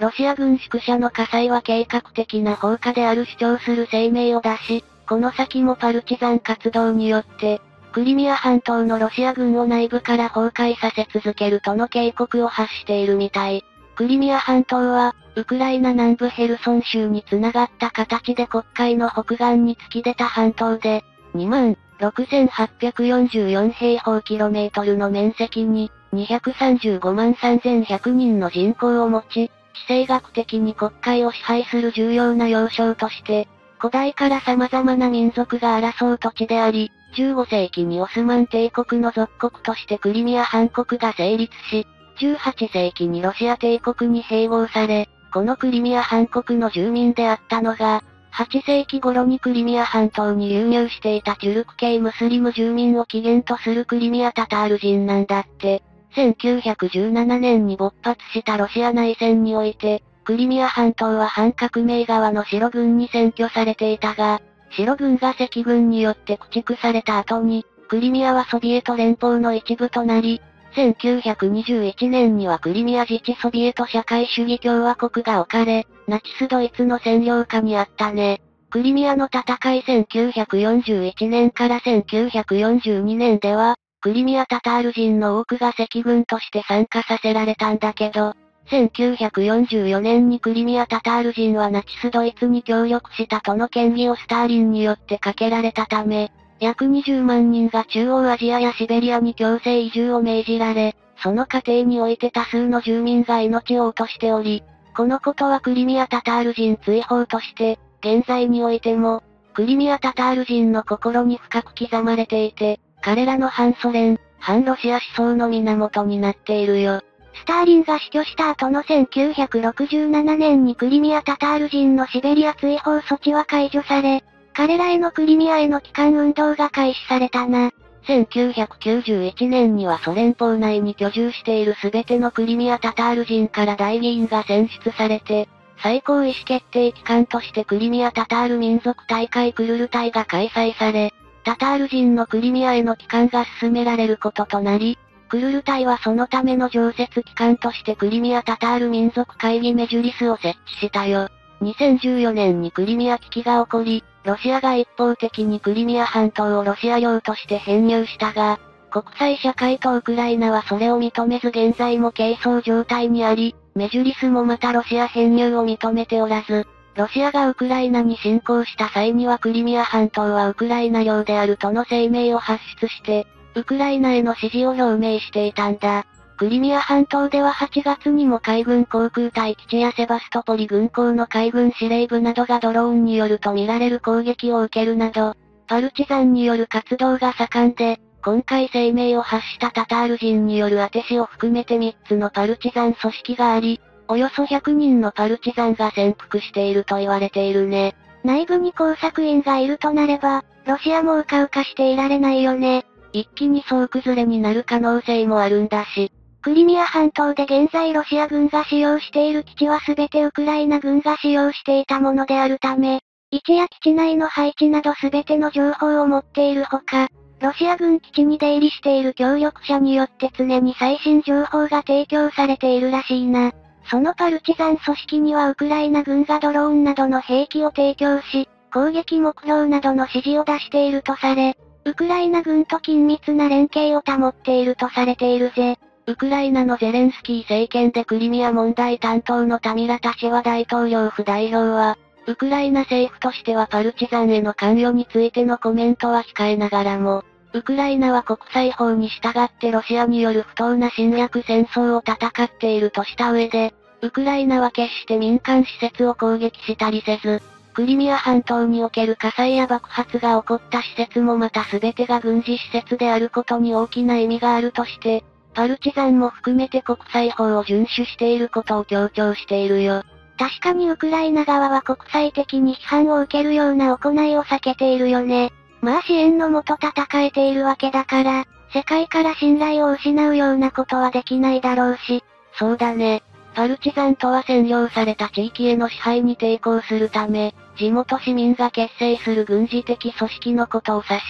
ロシア軍宿舎の火災は計画的な放火である主張する声明を出し、この先もパルチザン活動によって、クリミア半島のロシア軍を内部から崩壊させ続けるとの警告を発しているみたい。クリミア半島は、ウクライナ南部ヘルソン州に繋がった形で黒海の北岸に突き出た半島で、にまんろくせんはっぴゃくよんじゅうよん平方キロメートルの面積に、にひゃくさんじゅうごまんさんぜんひゃくにんの人口を持ち、地政学的に黒海を支配する重要な要衝として、古代から様々な民族が争う土地であり、じゅうご世紀にオスマン帝国の属国としてクリミア半国が成立し、じゅうはち世紀にロシア帝国に併合され、このクリミア半国の住民であったのが、はち世紀頃にクリミア半島に流入していたチュルク系ムスリム住民を起源とするクリミアタタール人なんだって。せんきゅうひゃくじゅうななねんに勃発したロシア内戦において、クリミア半島は反革命側の白軍に占拠されていたが、白軍が赤軍によって駆逐された後に、クリミアはソビエト連邦の一部となり、せんきゅうひゃくにじゅういちねんにはクリミア自治ソビエト社会主義共和国が置かれ、ナチスドイツの占領下にあったね。クリミアの戦いせんきゅうひゃくよんじゅういちねんからせんきゅうひゃくよんじゅうにねんでは、クリミアタタール人の多くが赤軍として参加させられたんだけど、せんきゅうひゃくよんじゅうよねんにクリミアタタール人はナチスドイツに協力したとの嫌疑をスターリンによってかけられたため、約にじゅうまんにんが中央アジアやシベリアに強制移住を命じられ、その過程において多数の住民が命を落としており、このことはクリミアタタール人追放として、現在においても、クリミアタタール人の心に深く刻まれていて、彼らの反ソ連、反ロシア思想の源になっているよ。 スターリンが死去した後のせんきゅうひゃくろくじゅうななねんにクリミアタタール人のシベリア追放措置は解除され、彼らへのクリミアへの帰還運動が開始されたな。 せんきゅうひゃくきゅうじゅういちねんにはソ連邦内に居住しているすべてのクリミアタタール人から代議員が選出されて、最高意思決定機関としてクリミアタタール民族大会クルル大が開催され、タタール人のクリミアへの帰還が進められることとなり、クルル大はそのための常設機関としてクリミアタタール民族会議メジュリスを設置したよ。にせんじゅうよねんにクリミア危機が起こり、ロシアが一方的にクリミア半島をロシア領として編入したが、国際社会とウクライナはそれを認めず現在も係争状態にあり、メジュリスもまたロシア編入を認めておらず、ロシアがウクライナに侵攻した際にはクリミア半島はウクライナ領であるとの声明を発出して、ウクライナへの支持を表明していたんだ。クリミア半島でははちがつにも海軍航空隊基地やセバストポリ軍港の海軍司令部などがドローンによると見られる攻撃を受けるなど、パルチザンによる活動が盛んで、今回声明を発したタタール人による当て師を含めてみっつのパルチザン組織があり、およそひゃくにんのパルチザンが潜伏していると言われているね。 内部に工作員がいるとなれば、ロシアもうかうかしていられないよね。 一気に総崩れになる可能性もあるんだし。 クリミア半島で現在ロシア軍が使用している基地はすべてウクライナ軍が使用していたものであるため、位置や基地内の配置などすべての情報を持っているほか、ロシア軍基地に出入りしている協力者によって常に最新情報が提供されているらしいな。そのパルチザン組織にはウクライナ軍がドローンなどの兵器を提供し、攻撃目標などの指示を出しているとされ、ウクライナ軍と緊密な連携を保っているとされているぜ。 ウクライナのゼレンスキー政権でクリミア問題担当のタミラ・タシェワ大統領府代表は、ウクライナ政府としてはパルチザンへの関与についてのコメントは控えながらも、ウクライナは国際法に従ってロシアによる不当な侵略戦争を戦っているとした上で、ウクライナは決して民間施設を攻撃したりせず、クリミア半島における火災や爆発が起こった施設もまた全てが軍事施設であることに大きな意味があるとして、パルチザンも含めて国際法を遵守していることを強調しているよ。 確かにウクライナ側は国際的に批判を受けるような行いを避けているよね。まあ支援のもと戦えているわけだから、世界から信頼を失うようなことはできないだろうし。 そうだね。パルチザンとは占領された地域への支配に抵抗するため、地元市民が結成する軍事的組織のことを指し、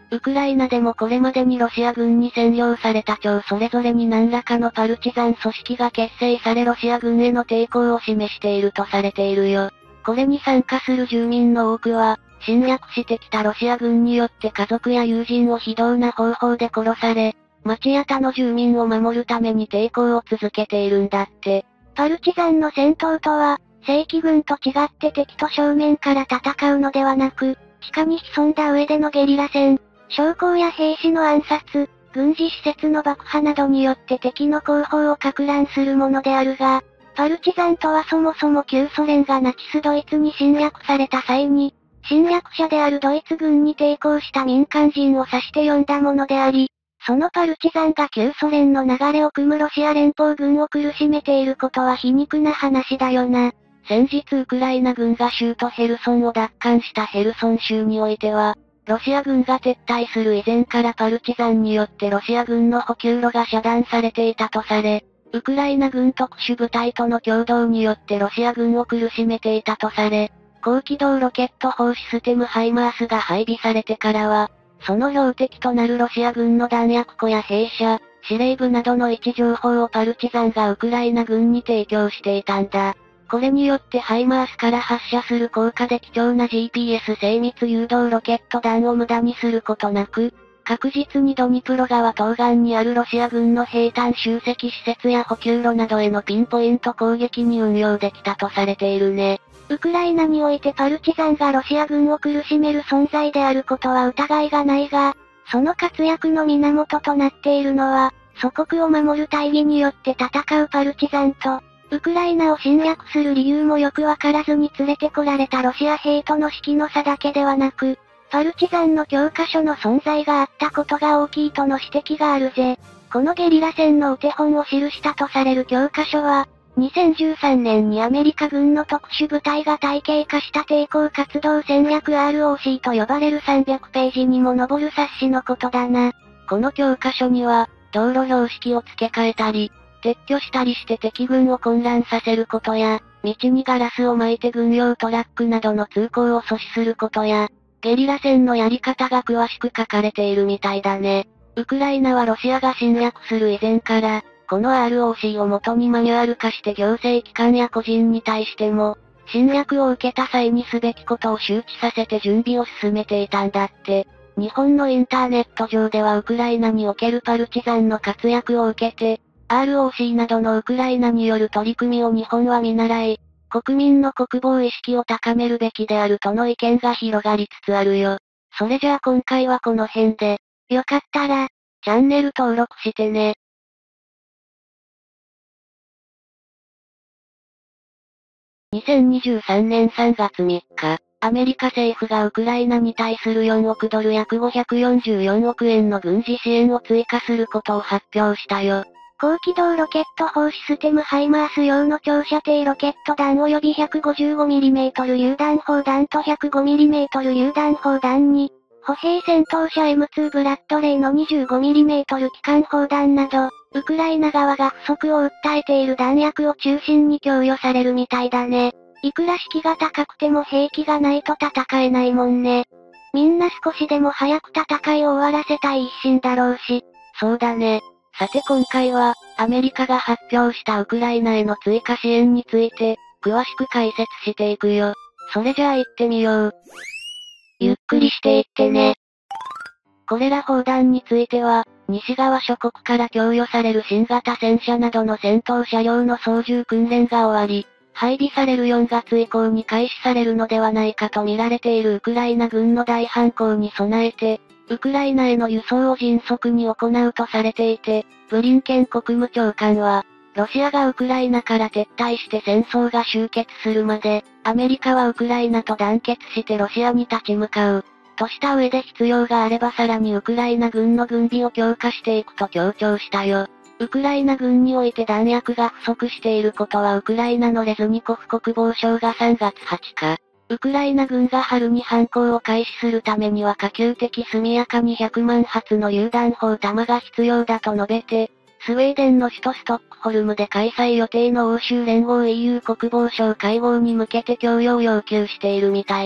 ウクライナでもこれまでにロシア軍に占領された町それぞれに何らかのパルチザン組織が結成されロシア軍への抵抗を示しているとされているよ。これに参加する住民の多くは、侵略してきたロシア軍によって家族や友人を非道な方法で殺され、町や他の住民を守るために抵抗を続けているんだって。 パルチザンの戦闘とは、正規軍と違って敵と正面から戦うのではなく、地下に潜んだ上でのゲリラ戦、将校や兵士の暗殺、軍事施設の爆破などによって敵の後方を撹乱するものであるが、パルチザンとはそもそも旧ソ連がナチスドイツに侵略された際に、侵略者であるドイツ軍に抵抗した民間人を指して呼んだものであり、そのパルチザンが旧ソ連の流れを組むロシア連邦軍を苦しめていることは皮肉な話だよな。 先日ウクライナ軍が州都ヘルソンを奪還したヘルソン州においては、ロシア軍が撤退する以前からパルチザンによってロシア軍の補給路が遮断されていたとされ、ウクライナ軍特殊部隊との共同によってロシア軍を苦しめていたとされ、高機動ロケット砲システムハイマースが配備されてからは、その標的となるロシア軍の弾薬庫や兵舎、司令部などの位置情報をパルチザンがウクライナ軍に提供していたんだ。これによってハイマースから発射する効果で貴重な ジーピーエス 精密誘導ロケット弾を無駄にすることなく、確実にドニプロ川東岸にあるロシア軍の兵站集積施設や補給路などへのピンポイント攻撃に運用できたとされているね。 ウクライナにおいてパルチザンがロシア軍を苦しめる存在であることは疑いがないが、その活躍の源となっているのは、祖国を守る大義によって戦うパルチザンと、ウクライナを侵略する理由もよくわからずに連れてこられたロシア兵との士気の差だけではなく、パルチザンの教科書の存在があったことが大きいとの指摘があるぜ。このゲリラ戦のお手本を記したとされる教科書は、にせんじゅうさんねんにアメリカ軍の特殊部隊が体系化した抵抗活動戦略 アールオーシー と呼ばれるさんびゃくページにも上る冊子のことだな。 この教科書には、道路標識を付け替えたり、撤去したりして敵軍を混乱させることや、道にガラスを巻いて軍用トラックなどの通行を阻止することや、ゲリラ戦のやり方が詳しく書かれているみたいだね。ウクライナはロシアが侵略する以前から、この アールオーシー を元にマニュアル化して行政機関や個人に対しても、侵略を受けた際にすべきことを周知させて準備を進めていたんだって。日本のインターネット上ではウクライナにおけるパルチザンの活躍を受けて、アールオーシー などのウクライナによる取り組みを日本は見習い、国民の国防意識を高めるべきであるとの意見が広がりつつあるよ。それじゃあ今回はこの辺で、 よかったら、 チャンネル登録してね。にせんにじゅうさんねんさんがつみっか、アメリカ政府がウクライナに対するよんおくドル約ごひゃくよんじゅうよんおくえんの軍事支援を追加することを発表したよ。 高機動ロケット砲システムハイマース用の長射程ロケット弾及び ひゃくごじゅうごミリメートル 榴弾砲弾と ひゃくごミリメートル 榴弾砲弾に、歩兵戦闘車 エムツー ブラッドレイの にじゅうごミリメートル 機関砲弾など、ウクライナ側が不足を訴えている弾薬を中心に供与されるみたいだね。いくら士気が高くても兵器がないと戦えないもんね。みんな少しでも早く戦いを終わらせたい一心だろうし。 そうだね。さて今回は、アメリカが発表したウクライナへの追加支援について、詳しく解説していくよ。それじゃあ行ってみよう。ゆっくりしていってね。これら砲弾については、西側諸国から供与される新型戦車などの戦闘車両の操縦訓練が終わり、配備されるよんがつ以降に開始されるのではないかと見られているウクライナ軍の大反攻に備えて、ウクライナへの輸送を迅速に行うとされていて、ブリンケン国務長官は、ロシアがウクライナから撤退して戦争が終結するまで、アメリカはウクライナと団結してロシアに立ち向かう、とした上で必要があればさらにウクライナ軍の軍備を強化していくと強調したよ。ウクライナ軍において弾薬が不足していることはウクライナのレズニコフ国防相がさんがつはつか、ウクライナ軍が春に反攻を開始するためには可及的速やかにひゃくまんはつの榴弾砲弾が必要だと述べて、スウェーデンの首都ストックホルムで開催予定の欧州連合 イーユー 国防相会合に向けて供与を要求しているみたい。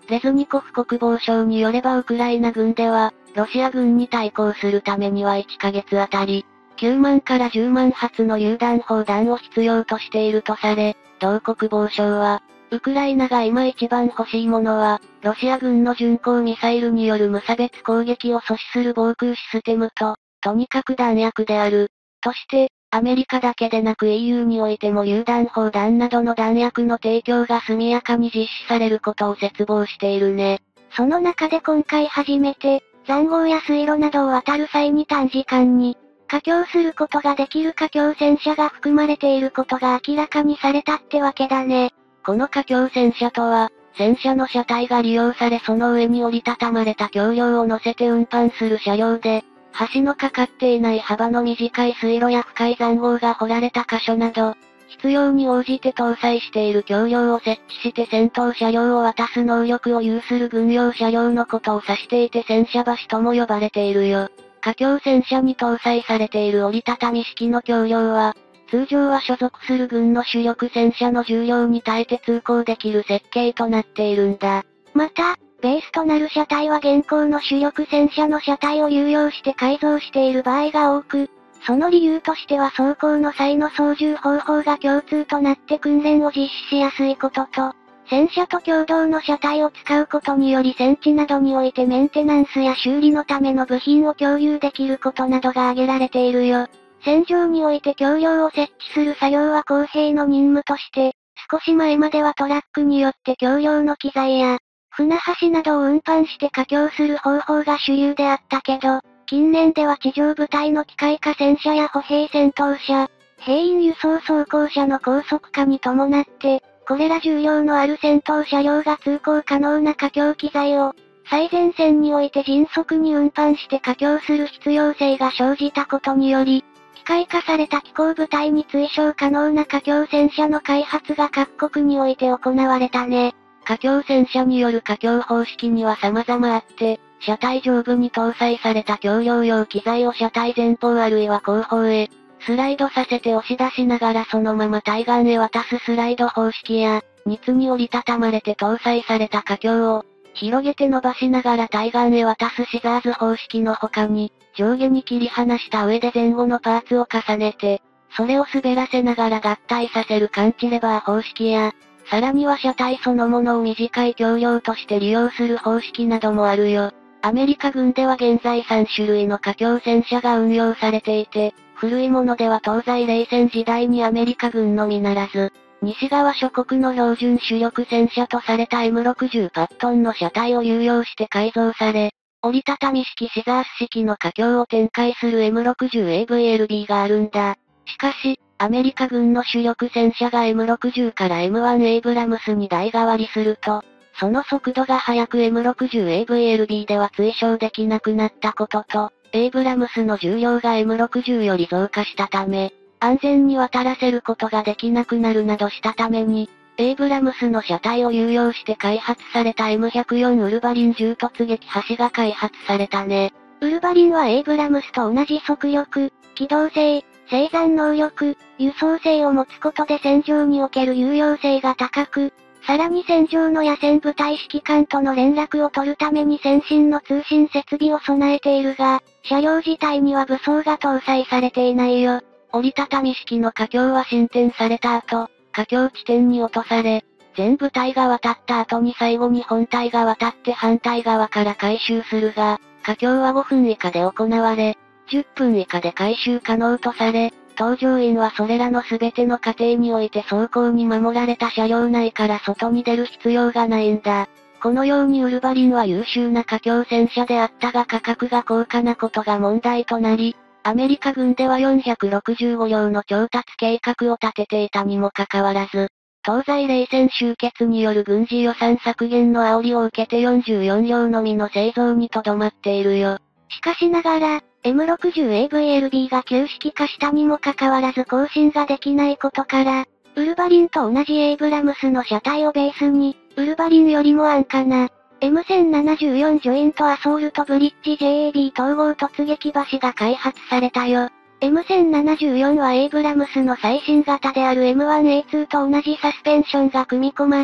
レズニコフ国防省によればウクライナ軍では、ロシア軍に対抗するためにはいっかげつあたり、きゅうまんからじゅうまんはつの榴弾砲弾を必要としているとされ、同国防省は、ウクライナが今一番欲しいものは、ロシア軍の巡航ミサイルによる無差別攻撃を阻止する防空システムと、とにかく弾薬である。として、アメリカだけでなく イーユー においても榴弾砲弾などの弾薬の提供が速やかに実施されることを切望しているね。 その中で今回初めて、塹壕や水路などを渡る際に短時間に、架橋することができる架橋戦車が含まれていることが明らかにされたってわけだね。 この架橋戦車とは、戦車の車体が利用されその上に折りたたまれた橋梁を乗せて運搬する車両で、橋のかかっていない幅の短い水路や深い塹壕が掘られた箇所など、必要に応じて搭載している橋梁を設置して戦闘車両を渡す能力を有する軍用車両のことを指していて戦車橋とも呼ばれているよ。架橋戦車に搭載されている折りたたみ式の橋梁は、通常は所属する軍の主力戦車の重量に耐えて通行できる設計となっているんだ。 また、ベースとなる車体は現行の主力戦車の車体を流用して改造している場合が多く、その理由としては走行の際の操縦方法が共通となって訓練を実施しやすいことと、戦車と共同の車体を使うことにより戦地などにおいてメンテナンスや修理のための部品を共有できることなどが挙げられているよ。戦場において橋梁を設置する作業は公兵の任務として、少し前まではトラックによって橋梁の機材や、船橋などを運搬して架橋する方法が主流であったけど、近年では地上部隊の機械化戦車や歩兵戦闘車、兵員輸送装甲車の高速化に伴って、これら重量のある戦闘車両が通行可能な架橋機材を、最前線において迅速に運搬して架橋する必要性が生じたことにより、機械化された機甲部隊に追従可能な架橋戦車の開発が各国において行われたね。 架橋戦車による架橋方式には様々あって、車体上部に搭載された橋梁用機材を車体前方あるいは後方へ、スライドさせて押し出しながらそのまま対岸へ渡すスライド方式や、につに折りたたまれて搭載された架橋を、広げて伸ばしながら対岸へ渡すシザーズ方式の他に、上下に切り離した上で前後のパーツを重ねて、それを滑らせながら合体させるカンチレバー方式や、さらには車体そのものを短い橋梁として利用する方式などもあるよ。アメリカ軍では現在さん種類の架橋戦車が運用されていて、古いものでは東西冷戦時代にアメリカ軍のみならず、西側諸国の標準主力戦車とされた エムろくじゅう パットンの車体を流用して改造され、折りたたみ式シザース式の架橋を展開する エムろくじゅうエーブイエルビー があるんだ。しかし、アメリカ軍の主力戦車が エムろくじゅう から エムワン エイブラムスに代替わりすると、その速度が速く エムろくじゅうエーブイエルビー では追従できなくなったことと、エイブラムスの重量が エムろくじゅう より増加したため、安全に渡らせることができなくなるなどしたために、エイブラムスの車体を流用して開発された エムひゃくよん ウルバリン銃突撃橋が開発されたね。 ウルバリンはエイブラムスと同じ速力、機動性、生産能力、輸送性を持つことで戦場における有用性が高く、さらに戦場の野戦部隊指揮官との連絡を取るために先進の通信設備を備えているが、車両自体には武装が搭載されていないよ。 折りたたみ式の架橋は進展された後、架橋地点に落とされ、全部隊が渡った後に最後に本体が渡って反対側から回収するが、架橋はごふん以下で行われ、じゅっぷん以下で回収可能とされ、搭乗員はそれらの全ての過程において走行に守られた車両内から外に出る必要がないんだ。このようにウルバリンは優秀な架橋戦車であったが価格が高価なことが問題となり、アメリカ軍ではよんひゃくろくじゅうごりょうの調達計画を立てていたにもかかわらず、東西冷戦終結による軍事予算削減の煽りを受けてよんじゅうよんりょうのみの製造にとどまっているよ。 しかしながら、エムろくじゅうエーブイエルビー が旧式化したにもかかわらず更新ができないことから、ウルバリンと同じエイブラムスの車体をベースに、ウルバリンよりも安価な、エムせんななじゅうよん ジョイントアソールトブリッジ ジェイエービー 統合突撃橋が開発されたよ。エムせんななじゅうよん はエイブラムスの最新型である エムワンエーツー と同じサスペンションが組み込まれ、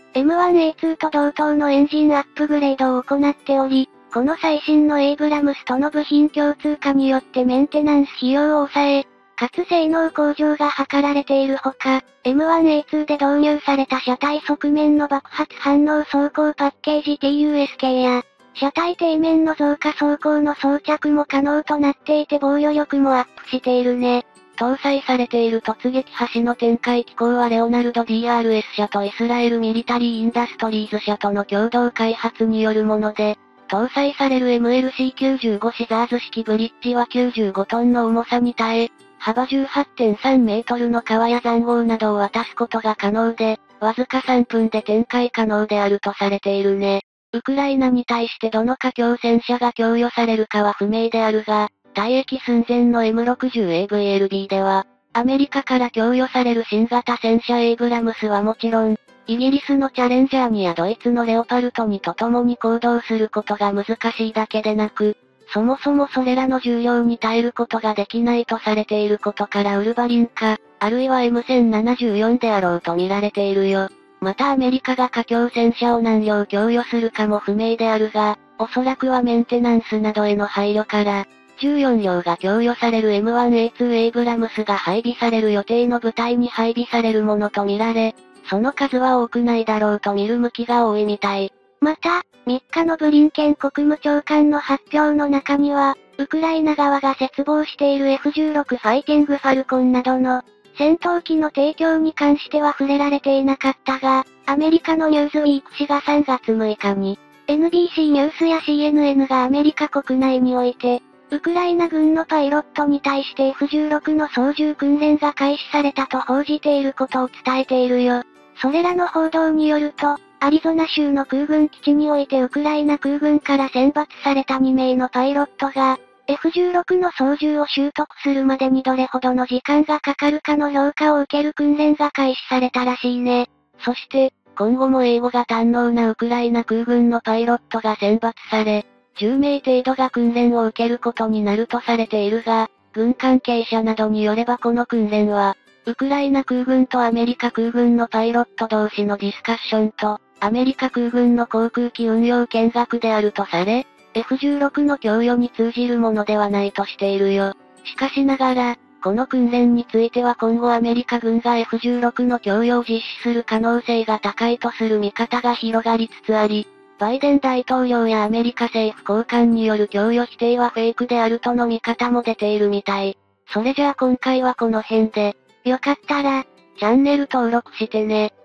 エムワンエーツー と同等のエンジンアップグレードを行っており、この最新のエイブラムスとの部品共通化によってメンテナンス費用を抑え、かつ性能向上が図られているほか、エムワンエーツー で導入された車体側面の爆発反応走行パッケージ ティーユーエスケー や、車体底面の増加走行の装着も可能となっていて防御力もアップしているね。 搭載されている突撃橋の展開機構はレオナルド ディーアールエス 社とイスラエルミリタリー・インダストリーズ社との共同開発によるもので、搭載される エムエルシーきゅうじゅうご シザーズ式ブリッジはきゅうじゅうごトンの重さに耐え、幅 じゅうはってんさんメートルの川や塹壕などを渡すことが可能で、わずかさんぷんで展開可能であるとされているね。ウクライナに対してどの架橋戦車が供与されるかは不明であるが、退役寸前の エムろくじゅうエーブイエルビー では、アメリカから供与される新型戦車エイブラムスはもちろん、イギリスのチャレンジャーにやドイツのレオパルトにと共に行動することが難しいだけでなく、そもそもそれらの重量に耐えることができないとされていることからウルヴァリンか、あるいは エムせんななじゅうよん であろうと見られているよ。またアメリカが架橋戦車を何両供与するかも不明であるが、おそらくはメンテナンスなどへの配慮から、じゅうよん両が供与される エムワンエーツー エイブラムスが配備される予定の部隊に配備されるものとみられ、その数は多くないだろうと見る向きが多いみたい。 また、みっかのブリンケン国務長官の発表の中には、ウクライナ側が切望している エフじゅうろく ファイティングファルコンなどの戦闘機の提供に関しては触れられていなかったが、アメリカのニューズウィーク誌がさんがつむいかに、エヌビーシー ニュースや シーエヌエヌ がアメリカ国内において、ウクライナ軍のパイロットに対して エフじゅうろく の操縦訓練が開始されたと報じていることを伝えているよ。それらの報道によると、アリゾナ州の空軍基地においてウクライナ空軍から選抜されたにめいのパイロットが、エフじゅうろく の操縦を習得するまでにどれほどの時間がかかるかの評価を受ける訓練が開始されたらしいね。 そして、今後も英語が堪能なウクライナ空軍のパイロットが選抜され、じゅうめい程度が訓練を受けることになるとされているが、軍関係者などによればこの訓練は、ウクライナ空軍とアメリカ空軍のパイロット同士のディスカッションと、アメリカ空軍の航空機運用見学であるとされ、エフじゅうろく の供与に通じるものではないとしているよ。しかしながら、この訓練については今後アメリカ軍が エフじゅうろく の供与を実施する可能性が高いとする見方が広がりつつあり、バイデン大統領やアメリカ政府高官による供与否定はフェイクであるとの見方も出ているみたい。それじゃあ今回はこの辺で、よかったら、チャンネル登録してね。